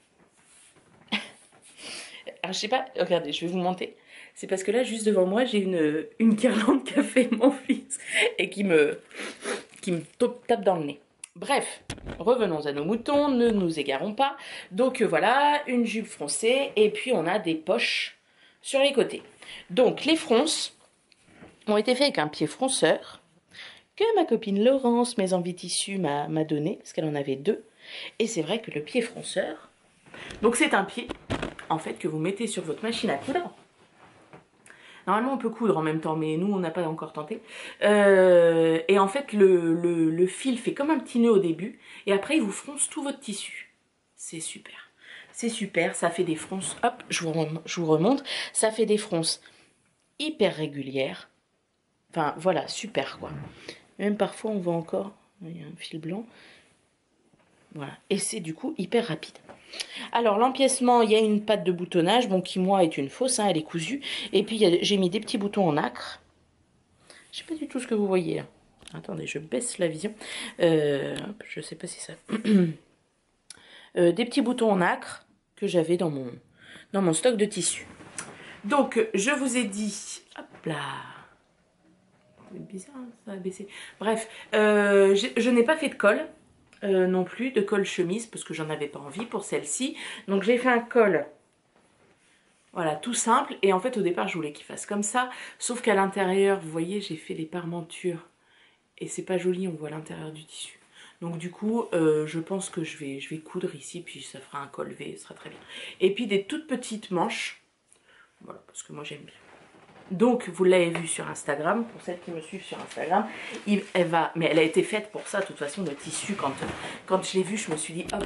Alors, je sais pas, regardez, je vais vous montrer. C'est parce que là, juste devant moi, j'ai une guirlande qu'a fait mon fils et qui me tape dans le nez. Bref, revenons à nos moutons, ne nous égarons pas. Donc voilà, une jupe froncée et puis on a des poches sur les côtés. Donc les fronces ont été faits avec un pied fronceur que ma copine Laurence, mes envies tissus, m'a donné parce qu'elle en avait deux. Et c'est vrai que le pied fronceur, donc c'est un pied en fait que vous mettez sur votre machine à coudre. Normalement, on peut coudre en même temps, mais nous, on n'a pas encore tenté. Et en fait, le fil fait comme un petit nœud au début, et après, il vous fronce tout votre tissu. C'est super. C'est super, ça fait des fronces. Hop, je vous remonte. Ça fait des fronces hyper régulières. Enfin, voilà, super, quoi. Même parfois, on voit encore... Il y a un fil blanc. Voilà. Et c'est du coup hyper rapide. Alors l'empiècement, il y a une patte de boutonnage, bon qui moi est une fausse, hein, elle est cousue. Et puis j'ai mis des petits boutons en nacre. Je sais pas du tout ce que vous voyez là. Attendez, je baisse la vision. Je sais pas si ça... des petits boutons en nacre que j'avais dans mon stock de tissu. Donc je vous ai dit... Hop là. C'est bizarre, ça a baissé. Bref, je n'ai pas fait de col. Non plus de col chemise parce que j'en avais pas envie pour celle-ci, donc j'ai fait un col voilà tout simple, et en fait au départ je voulais qu'il fasse comme ça, sauf qu'à l'intérieur vous voyez j'ai fait les parmentures et c'est pas joli, on voit l'intérieur du tissu, donc du coup je pense que je vais coudre ici puis ça fera un col V, ce sera très bien, et puis des toutes petites manches, voilà parce que moi j'aime bien. Donc, vous l'avez vu sur Instagram, pour celles qui me suivent sur Instagram, mais elle a été faite pour ça, de toute façon, le tissu, quand je l'ai vu, je me suis dit, hop,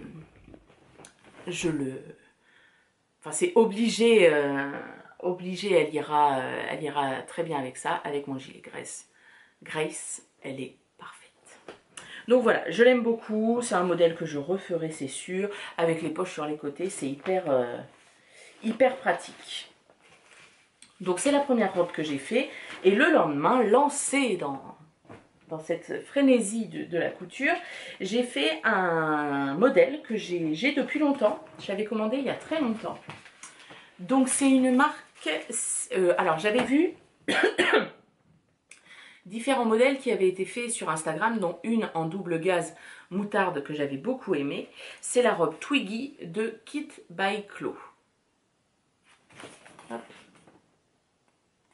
enfin, c'est obligé, obligé, elle ira très bien avec ça, avec mon gilet Grace, elle est parfaite. Donc voilà, je l'aime beaucoup, c'est un modèle que je referai, c'est sûr, avec les poches sur les côtés, c'est hyper pratique. Donc c'est la première robe que j'ai fait, et le lendemain, lancée dans cette frénésie de la couture, j'ai fait un modèle que j'ai depuis longtemps, j'avais commandé il y a très longtemps. Donc c'est une marque, alors j'avais vu différents modèles qui avaient été faits sur Instagram, dont une en double gaze moutarde que j'avais beaucoup aimée, c'est la robe Twiggy de Kit by Chloe. Hop.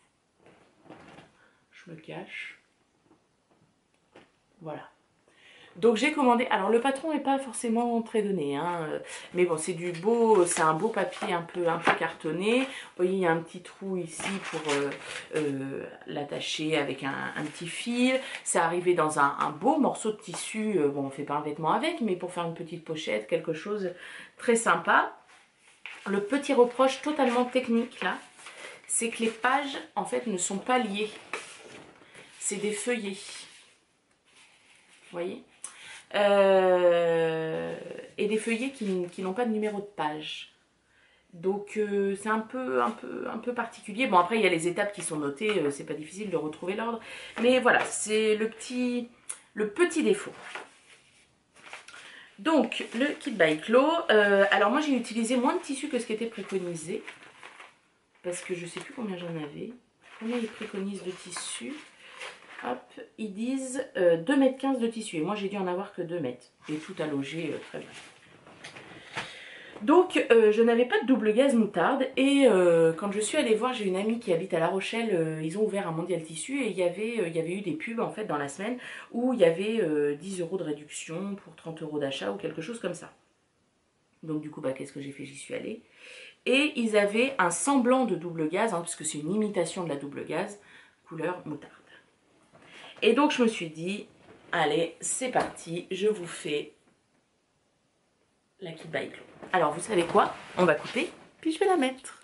Je me cache. Voilà. Donc j'ai commandé, alors le patron n'est pas forcément très donné, hein, mais bon c'est du beau, c'est un beau papier un peu cartonné. Vous voyez il y a un petit trou ici pour l'attacher avec un petit fil. C'est arrivé dans un beau morceau de tissu, bon on fait pas un vêtement avec, mais pour faire une petite pochette, quelque chose très sympa. Le petit reproche totalement technique là, c'est que les pages en fait ne sont pas liées, c'est des feuillets, vous voyez. Et des feuillets qui n'ont pas de numéro de page. Donc c'est un peu particulier. Bon après il y a les étapes qui sont notées, c'est pas difficile de retrouver l'ordre. Mais voilà, c'est le petit défaut. Donc le kit by Chloé, alors moi j'ai utilisé moins de tissu que ce qui était préconisé. Parce que je sais plus combien j'en avais. Combien ils préconisent de tissu? Hop, ils disent 2,15 m de tissu. Et moi, j'ai dû en avoir que 2 mètres. Et tout a logé très bien. Donc, je n'avais pas de double gaze moutarde. Et quand je suis allée voir, j'ai une amie qui habite à La Rochelle. Ils ont ouvert un Mondial Tissu. Et il y avait eu des pubs, en fait, dans la semaine. Où il y avait 10 € de réduction pour 30 € d'achat ou quelque chose comme ça. Donc, du coup, bah, qu'est-ce que j'ai fait? J'y suis allée. Et ils avaient un semblant de double gaze, hein, puisque c'est une imitation de la double gaze, couleur moutarde. Et donc je me suis dit, allez, c'est parti, je vous fais la kit by Chloé. Alors vous savez quoi? On va couper, puis je vais la mettre.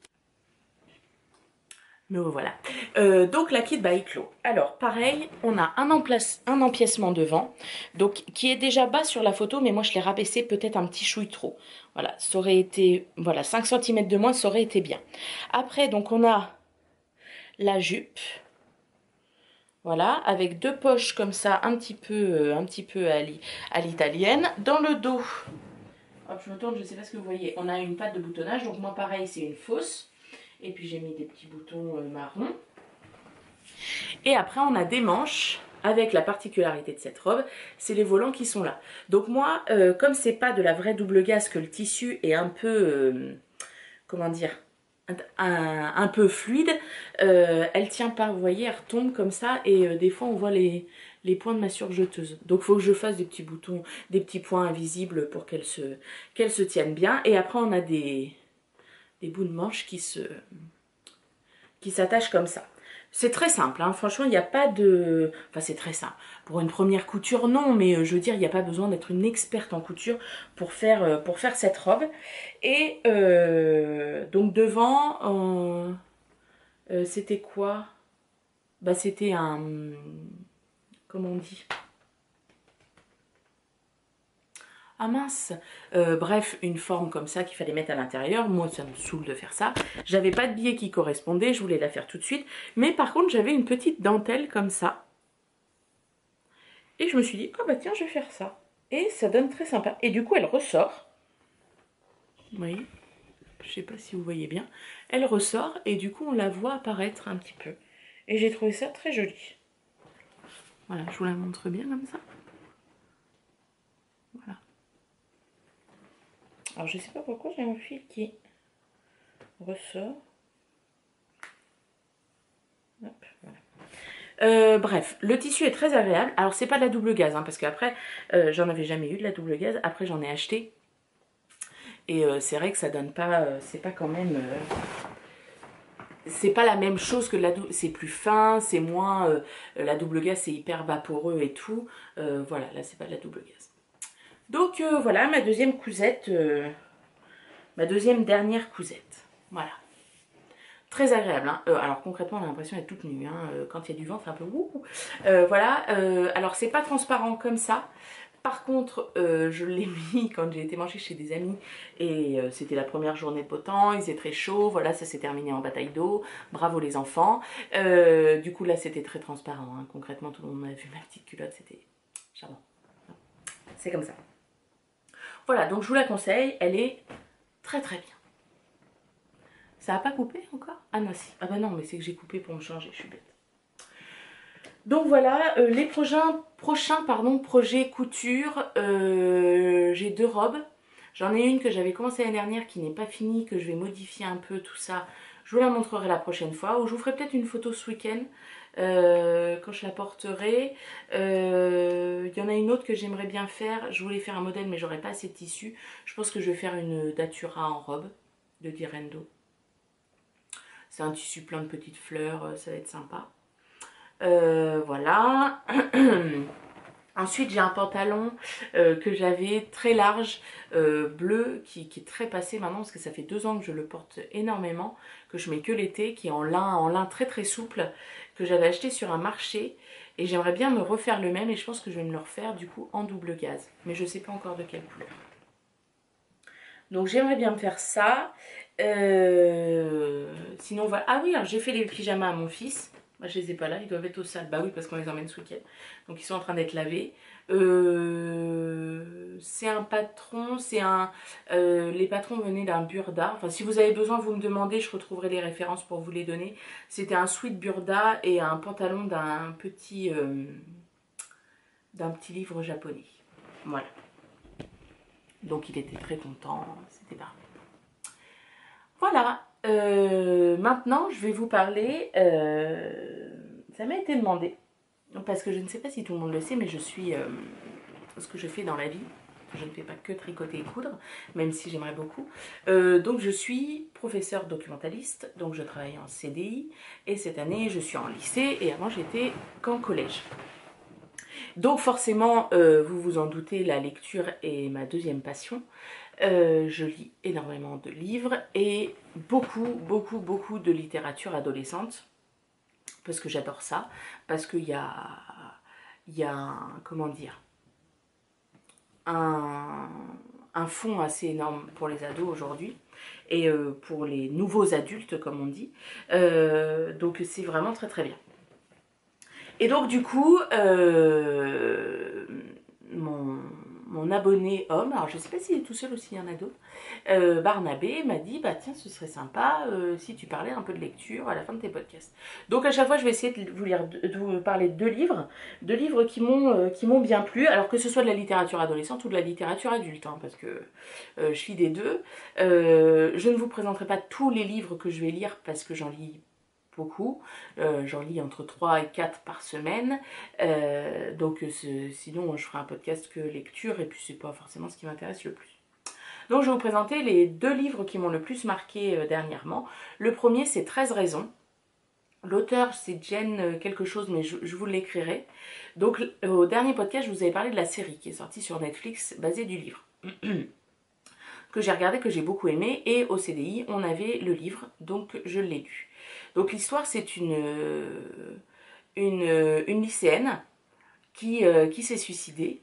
Me voilà. Donc la kit by Chloé. Alors pareil, on a un empiècement devant, donc qui est déjà bas sur la photo, mais moi je l'ai rabaissé peut-être un petit chouille trop. Voilà, ça aurait été, voilà, 5 cm de moins, ça aurait été bien. Après, donc on a la jupe. Voilà, avec deux poches comme ça, un petit peu à l'italienne. Dans le dos, hop, je me tourne, je ne sais pas ce que vous voyez, on a une patte de boutonnage. Donc moi pareil, c'est une fausse. Et puis j'ai mis des petits boutons marron. Et après on a des manches. Avec la particularité de cette robe, c'est les volants qui sont là. Donc moi, comme c'est pas de la vraie double gaze, que le tissu est un peu, comment dire, un peu fluide, elle tient pas, vous voyez, elle retombe comme ça et des fois on voit les points de ma surjeteuse. Donc il faut que je fasse des petits boutons, des petits points invisibles pour qu'elle se tienne bien. Et après on a des bouts de manche qui s'attachent comme ça. C'est très simple, hein. Franchement, il n'y a pas de... Enfin, c'est très simple. Pour une première couture, non, mais je veux dire, il n'y a pas besoin d'être une experte en couture pour faire cette robe. Et donc devant, c'était quoi? Bah, c'était un... Comment on dit? Ah mince, bref, une forme comme ça qu'il fallait mettre à l'intérieur. Moi, ça me saoule de faire ça. J'avais pas de billet qui correspondait, je voulais la faire tout de suite. Mais par contre, j'avais une petite dentelle comme ça. Et je me suis dit, oh bah tiens, je vais faire ça. Et ça donne très sympa. Et du coup, elle ressort. Vous voyez? Je sais pas si vous voyez bien. Elle ressort et du coup, on la voit apparaître un petit peu. Et j'ai trouvé ça très joli. Voilà, je vous la montre bien comme ça. Voilà. Alors je sais pas pourquoi j'ai un fil qui ressort. Hop, voilà. Bref, le tissu est très agréable. Alors c'est pas de la double gaze, hein, parce qu'après j'en avais jamais eu de la double gaze. Après j'en ai acheté. Et c'est vrai que ça donne pas, c'est pas quand même... c'est pas la même chose que la double, c'est plus fin, c'est moins... la double gaze c'est hyper vaporeux et tout. Voilà, là c'est pas de la double gaze. Donc voilà, ma deuxième cousette, ma deuxième dernière cousette. Voilà. Très agréable, hein. Alors concrètement on a l'impression d'être toute nue, hein. Quand il y a du vent c'est un peu wouhou. Voilà, alors c'est pas transparent comme ça. Par contre, je l'ai mis quand j'ai été manger chez des amis et c'était la première journée de beau temps, il faisait très chaud, voilà, ça s'est terminé en bataille d'eau, bravo les enfants. Du coup là c'était très transparent, hein. Concrètement tout le monde a vu ma petite culotte, c'était charmant. C'est comme ça. Voilà, donc je vous la conseille, elle est très très bien. Ça n'a pas coupé encore? Ah non, si. Ah bah non, mais c'est que j'ai coupé pour me changer, je suis bête. Donc voilà, les prochains projets couture, j'ai deux robes. J'en ai une que j'avais commencé l'année dernière qui n'est pas finie, que je vais modifier un peu tout ça. Je vous la montrerai la prochaine fois, ou je vous ferai peut-être une photo ce week-end quand je la porterai. Il y en a une autre que j'aimerais bien faire. Je voulais faire un modèle mais j'aurais pas assez de tissu. Je pense que je vais faire une datura en robe de Direndo. C'est un tissu plein de petites fleurs, ça va être sympa. Voilà. Ensuite, j'ai un pantalon que j'avais très large, bleu, qui est très passé maintenant parce que ça fait 2 ans que je le porte énormément, que je mets que l'été, qui est en lin très très souple, que j'avais acheté sur un marché. Et j'aimerais bien me refaire le même et je pense que je vais me le refaire du coup en double gaze. Mais je ne sais pas encore de quelle couleur. Donc j'aimerais bien me faire ça. Sinon, voilà. Ah oui, j'ai fait les pyjamas à mon fils. Bah, je les ai pas là, ils doivent être au sale. Bah oui, parce qu'on les emmène ce week-end. Donc ils sont en train d'être lavés. C'est un patron, les patrons venaient d'un Burda. Enfin, si vous avez besoin, vous me demandez, je retrouverai les références pour vous les donner. C'était un sweat Burda et un pantalon d'un petit livre japonais. Voilà. Donc il était très content, c'était parfait. Voilà, maintenant je vais vous parler, ça m'a été demandé, parce que je ne sais pas si tout le monde le sait, mais je suis, ce que je fais dans la vie, je ne fais pas que tricoter et coudre, même si j'aimerais beaucoup. Donc je suis professeure documentaliste, donc je travaille en CDI, et cette année je suis en lycée, et avant j'étais qu'en collège. Donc forcément, vous vous en doutez, la lecture est ma deuxième passion. Je lis énormément de livres et beaucoup de littérature adolescente parce que j'adore ça, parce qu'il y a comment dire, un fond assez énorme pour les ados aujourd'hui et pour les nouveaux adultes comme on dit, donc c'est vraiment très très bien. Et donc du coup, mon abonné homme, alors je ne sais pas s'il est tout seul ou s'il y en a d'autres, Barnabé m'a dit bah tiens ce serait sympa si tu parlais un peu de lecture à la fin de tes podcasts. Donc à chaque fois je vais essayer de vous parler de deux livres qui m'ont bien plu, alors que ce soit de la littérature adolescente ou de la littérature adulte, hein, parce que je lis des deux. Je ne vous présenterai pas tous les livres que je vais lire parce que j'en lis beaucoup, j'en lis entre 3 et 4 par semaine, donc sinon je ferai un podcast que lecture et puis c'est pas forcément ce qui m'intéresse le plus. Donc je vais vous présenter les deux livres qui m'ont le plus marqué dernièrement. Le premier c'est 13 raisons. L'auteur c'est Jen quelque chose mais je vous l'écrirai. Donc au dernier podcast je vous avais parlé de la série qui est sortie sur Netflix basée du livre. Que j'ai regardé, que j'ai beaucoup aimé, et au CDI on avait le livre donc je l'ai lu. Donc l'histoire c'est une lycéenne qui s'est suicidée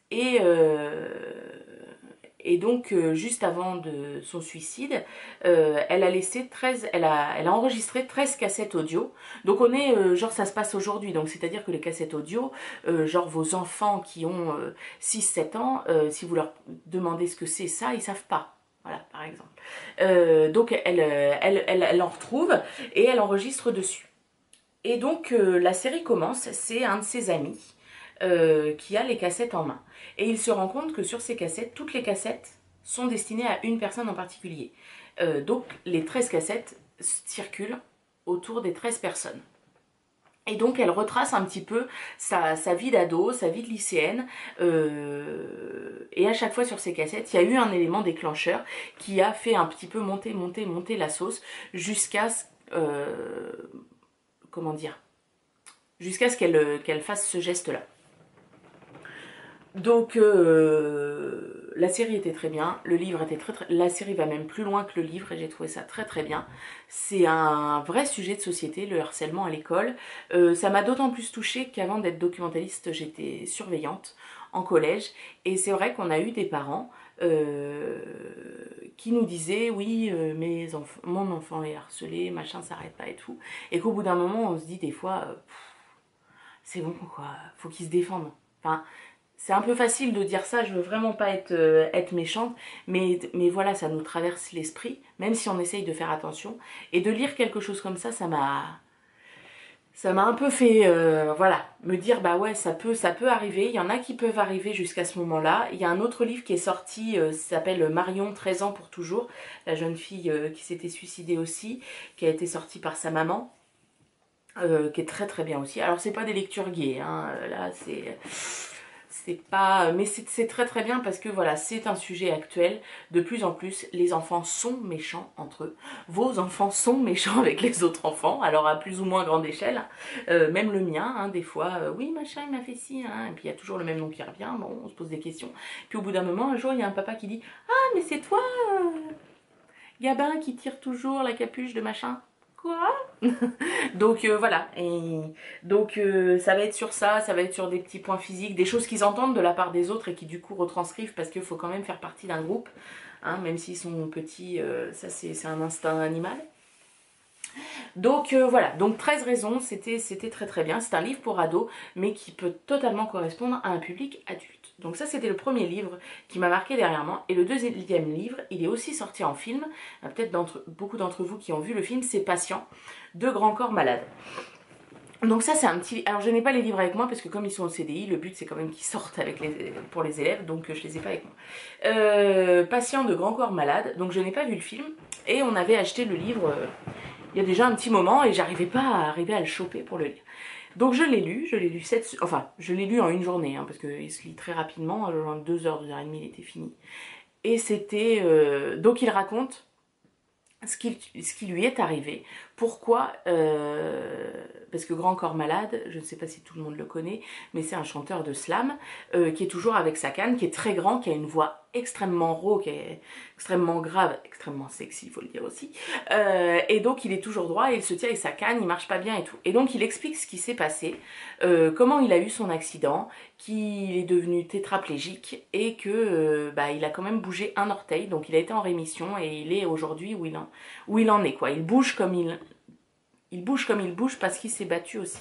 et donc juste avant son suicide, elle a enregistré 13 cassettes audio. Donc on est, genre ça se passe aujourd'hui, donc c'est-à-dire que les cassettes audio, genre vos enfants qui ont 6-7 ans, si vous leur demandez ce que c'est ça, ils savent pas. Voilà, par exemple. Donc elle en retrouve et elle enregistre dessus. Et donc la série commence, c'est un de ses amis qui a les cassettes en main. Et il se rend compte que sur ces cassettes, toutes les cassettes sont destinées à une personne en particulier. Donc les 13 cassettes circulent autour des 13 personnes. Et donc elle retrace un petit peu sa vie d'ado, sa vie de lycéenne, et à chaque fois sur ces cassettes, il y a eu un élément déclencheur qui a fait un petit peu monter la sauce jusqu'à comment dire, jusqu'à ce qu'elle fasse ce geste-là. Donc la série était très bien, le livre était la série va même plus loin que le livre et j'ai trouvé ça très très bien. C'est un vrai sujet de société, le harcèlement à l'école. Ça m'a d'autant plus touchée qu'avant d'être documentaliste, j'étais surveillante en collège et c'est vrai qu'on a eu des parents qui nous disaient oui mon enfant est harcelé, machin, ça s'arrête pas et tout. Et qu'au bout d'un moment on se dit des fois c'est bon quoi, faut qu'ils se défendent. Enfin, c'est un peu facile de dire ça, je veux vraiment pas être méchante, mais voilà, ça nous traverse l'esprit, même si on essaye de faire attention. Et de lire quelque chose comme ça ça m'a un peu fait, voilà, me dire, bah ouais, ça peut arriver. Il y en a qui peuvent arriver jusqu'à ce moment-là. Il y a un autre livre qui est sorti, s'appelle Marion, 13 ans pour toujours, la jeune fille qui s'était suicidée aussi, qui a été sortie par sa maman. Qui est très très bien aussi. Alors c'est pas des lectures gays, hein, là c'est pas, mais c'est très très bien parce que voilà, c'est un sujet actuel. De plus en plus, les enfants sont méchants entre eux. Vos enfants sont méchants avec les autres enfants, alors à plus ou moins grande échelle. Même le mien, hein, des fois, oui machin il m'a fait ci, hein, et puis il y a toujours le même nom qui revient. Bon, on se pose des questions. Puis au bout d'un moment, un jour, il y a un papa qui dit, ah mais c'est toi, Gabin qui tire toujours la capuche de machin. Quoi? Donc voilà, et donc ça va être sur ça va être sur des petits points physiques, des choses qu'ils entendent de la part des autres et qui du coup retranscrivent parce qu'il faut quand même faire partie d'un groupe, hein, même s'ils sont petits, ça c'est un instinct animal. Donc voilà, donc 13 raisons, c'était très très bien, c'est un livre pour ados, mais qui peut totalement correspondre à un public adulte. Donc ça c'était le premier livre qui m'a marqué dernièrement, et le deuxième livre, il est aussi sorti en film, peut-être beaucoup d'entre vous qui ont vu le film, c'est Patient, de Grand Corps Malade. Donc ça c'est un petit... Alors je n'ai pas les livres avec moi parce que comme ils sont au CDI, le but c'est quand même qu'ils sortent pour les élèves, donc je les ai pas avec moi. Patient de Grand Corps Malade, donc je n'ai pas vu le film, et on avait acheté le livre il y a déjà un petit moment et j'arrivais pas à arriver à le choper pour le lire. Donc je l'ai lu enfin je l'ai lu en une journée, hein, parce qu'il se lit très rapidement, genre 2 heures, 2 heures et demie il était fini. Et c'était... donc il raconte ce qui lui est arrivé. Pourquoi parce que Grand Corps Malade, je ne sais pas si tout le monde le connaît, mais c'est un chanteur de slam qui est toujours avec sa canne, qui est très grand, qui a une voix extrêmement rauque, qui est extrêmement grave, extrêmement sexy, il faut le dire aussi. Et donc il est toujours droit, et il se tient avec sa canne, il marche pas bien et tout. Et donc il explique ce qui s'est passé, comment il a eu son accident, qu'il est devenu tétraplégique et que bah, il a quand même bougé un orteil, donc il a été en rémission et il est aujourd'hui où il en est, quoi. Il bouge comme il bouge parce qu'il s'est battu aussi.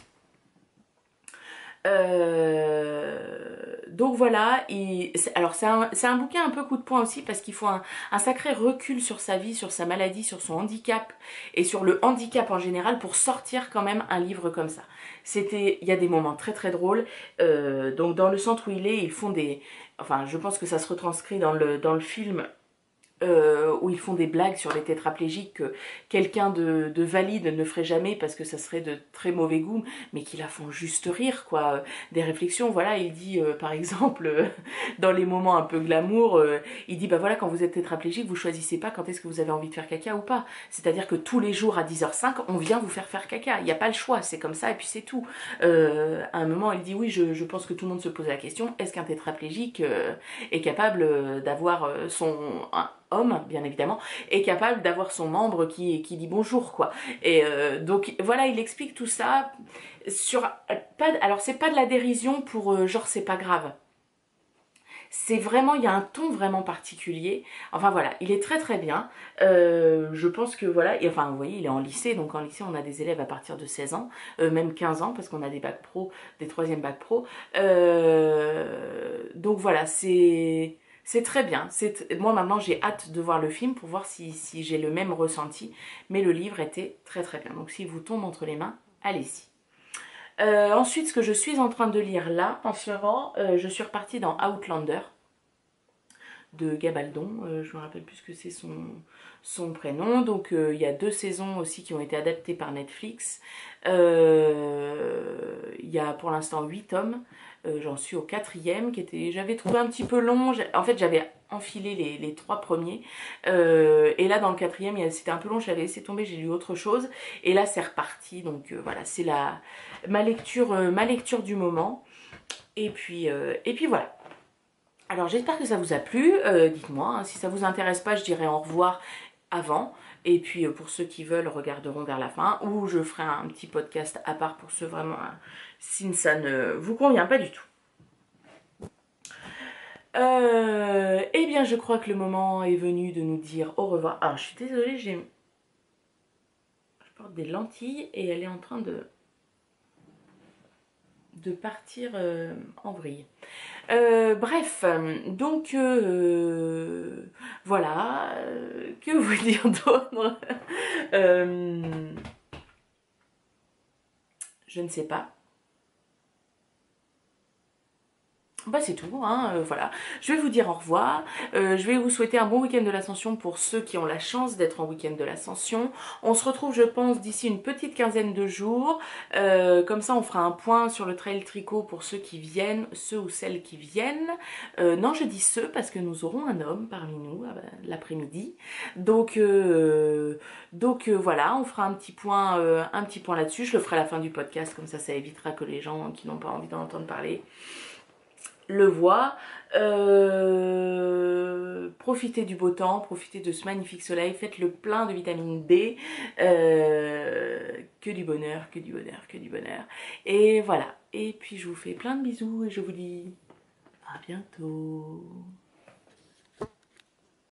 Donc voilà, alors c'est un bouquin un peu coup de poing aussi parce qu'il faut un sacré recul sur sa vie, sur sa maladie, sur son handicap et sur le handicap en général pour sortir quand même un livre comme ça. Il y a des moments très très drôles, donc dans le centre où il est, ils font enfin je pense que ça se retranscrit dans le film, où ils font des blagues sur les tétraplégiques que quelqu'un de valide ne ferait jamais parce que ça serait de très mauvais goût, mais qui la font juste rire, quoi. Des réflexions, voilà, il dit par exemple, dans les moments un peu glamour, il dit bah voilà, quand vous êtes tétraplégique, vous choisissez pas quand est-ce que vous avez envie de faire caca ou pas. C'est-à-dire que tous les jours à 10h05, on vient vous faire caca. Il n'y a pas le choix, c'est comme ça et puis c'est tout. À un moment, il dit oui, je pense que tout le monde se pose la question, est-ce qu'un tétraplégique est capable d'avoir homme bien évidemment, est capable d'avoir son membre qui dit bonjour, quoi. Et donc voilà, il explique tout ça alors c'est pas de la dérision pour genre c'est pas grave. C'est vraiment, il y a un ton vraiment particulier. Enfin voilà, il est très très bien. Je pense que voilà, et enfin vous voyez, il est en lycée, donc en lycée on a des élèves à partir de 16 ans, même 15 ans, parce qu'on a des bacs pro, des troisième bacs pro. Donc voilà, c'est très bien. Moi maintenant j'ai hâte de voir le film pour voir si j'ai le même ressenti. Mais le livre était très très bien. Donc s'il vous tombe entre les mains, allez-y. Ensuite, ce que je suis en train de lire là, en ce moment, je suis repartie dans Outlander de Gabaldon. Je me rappelle plus ce que c'est son prénom. Donc il y a 2 saisons aussi qui ont été adaptées par Netflix. Il y a pour l'instant 8 tomes. J'en suis au 4e j'avais trouvé un petit peu long. En fait j'avais enfilé les 3 premiers, et là dans le 4e c'était un peu long, j'avais laissé tomber, j'ai lu autre chose et là c'est reparti. Donc voilà, c'est ma lecture du moment, et puis voilà. Alors j'espère que ça vous a plu, dites-moi, hein, si ça vous intéresse pas je dirai au revoir avant, et puis pour ceux qui veulent regarderont vers la fin, ou je ferai un petit podcast à part pour ceux vraiment, si ça ne vous convient pas du tout. Eh bien je crois que le moment est venu de nous dire au revoir. Alors je suis désolée, je porte des lentilles et elle est en train de partir en vrille. Bref, donc voilà, que vous dire d'autre? je ne sais pas. Bah c'est tout, hein, voilà. Je vais vous dire au revoir. Je vais vous souhaiter un bon week-end de l'Ascension pour ceux qui ont la chance d'être en week-end de l'Ascension. On se retrouve, je pense, d'ici une petite quinzaine de jours. Comme ça, on fera un point sur le trail tricot pour ceux qui viennent, ceux ou celles qui viennent. Non, je dis ceux parce que nous aurons un homme parmi nous l'après-midi. Donc voilà, on fera un petit point là-dessus. Je le ferai à la fin du podcast, comme ça évitera que les gens qui n'ont pas envie d'en entendre parler le voit. Profitez du beau temps, profitez de ce magnifique soleil, faites le plein de vitamine D, que du bonheur, que du bonheur, que du bonheur. Et voilà, et puis je vous fais plein de bisous et je vous dis à bientôt.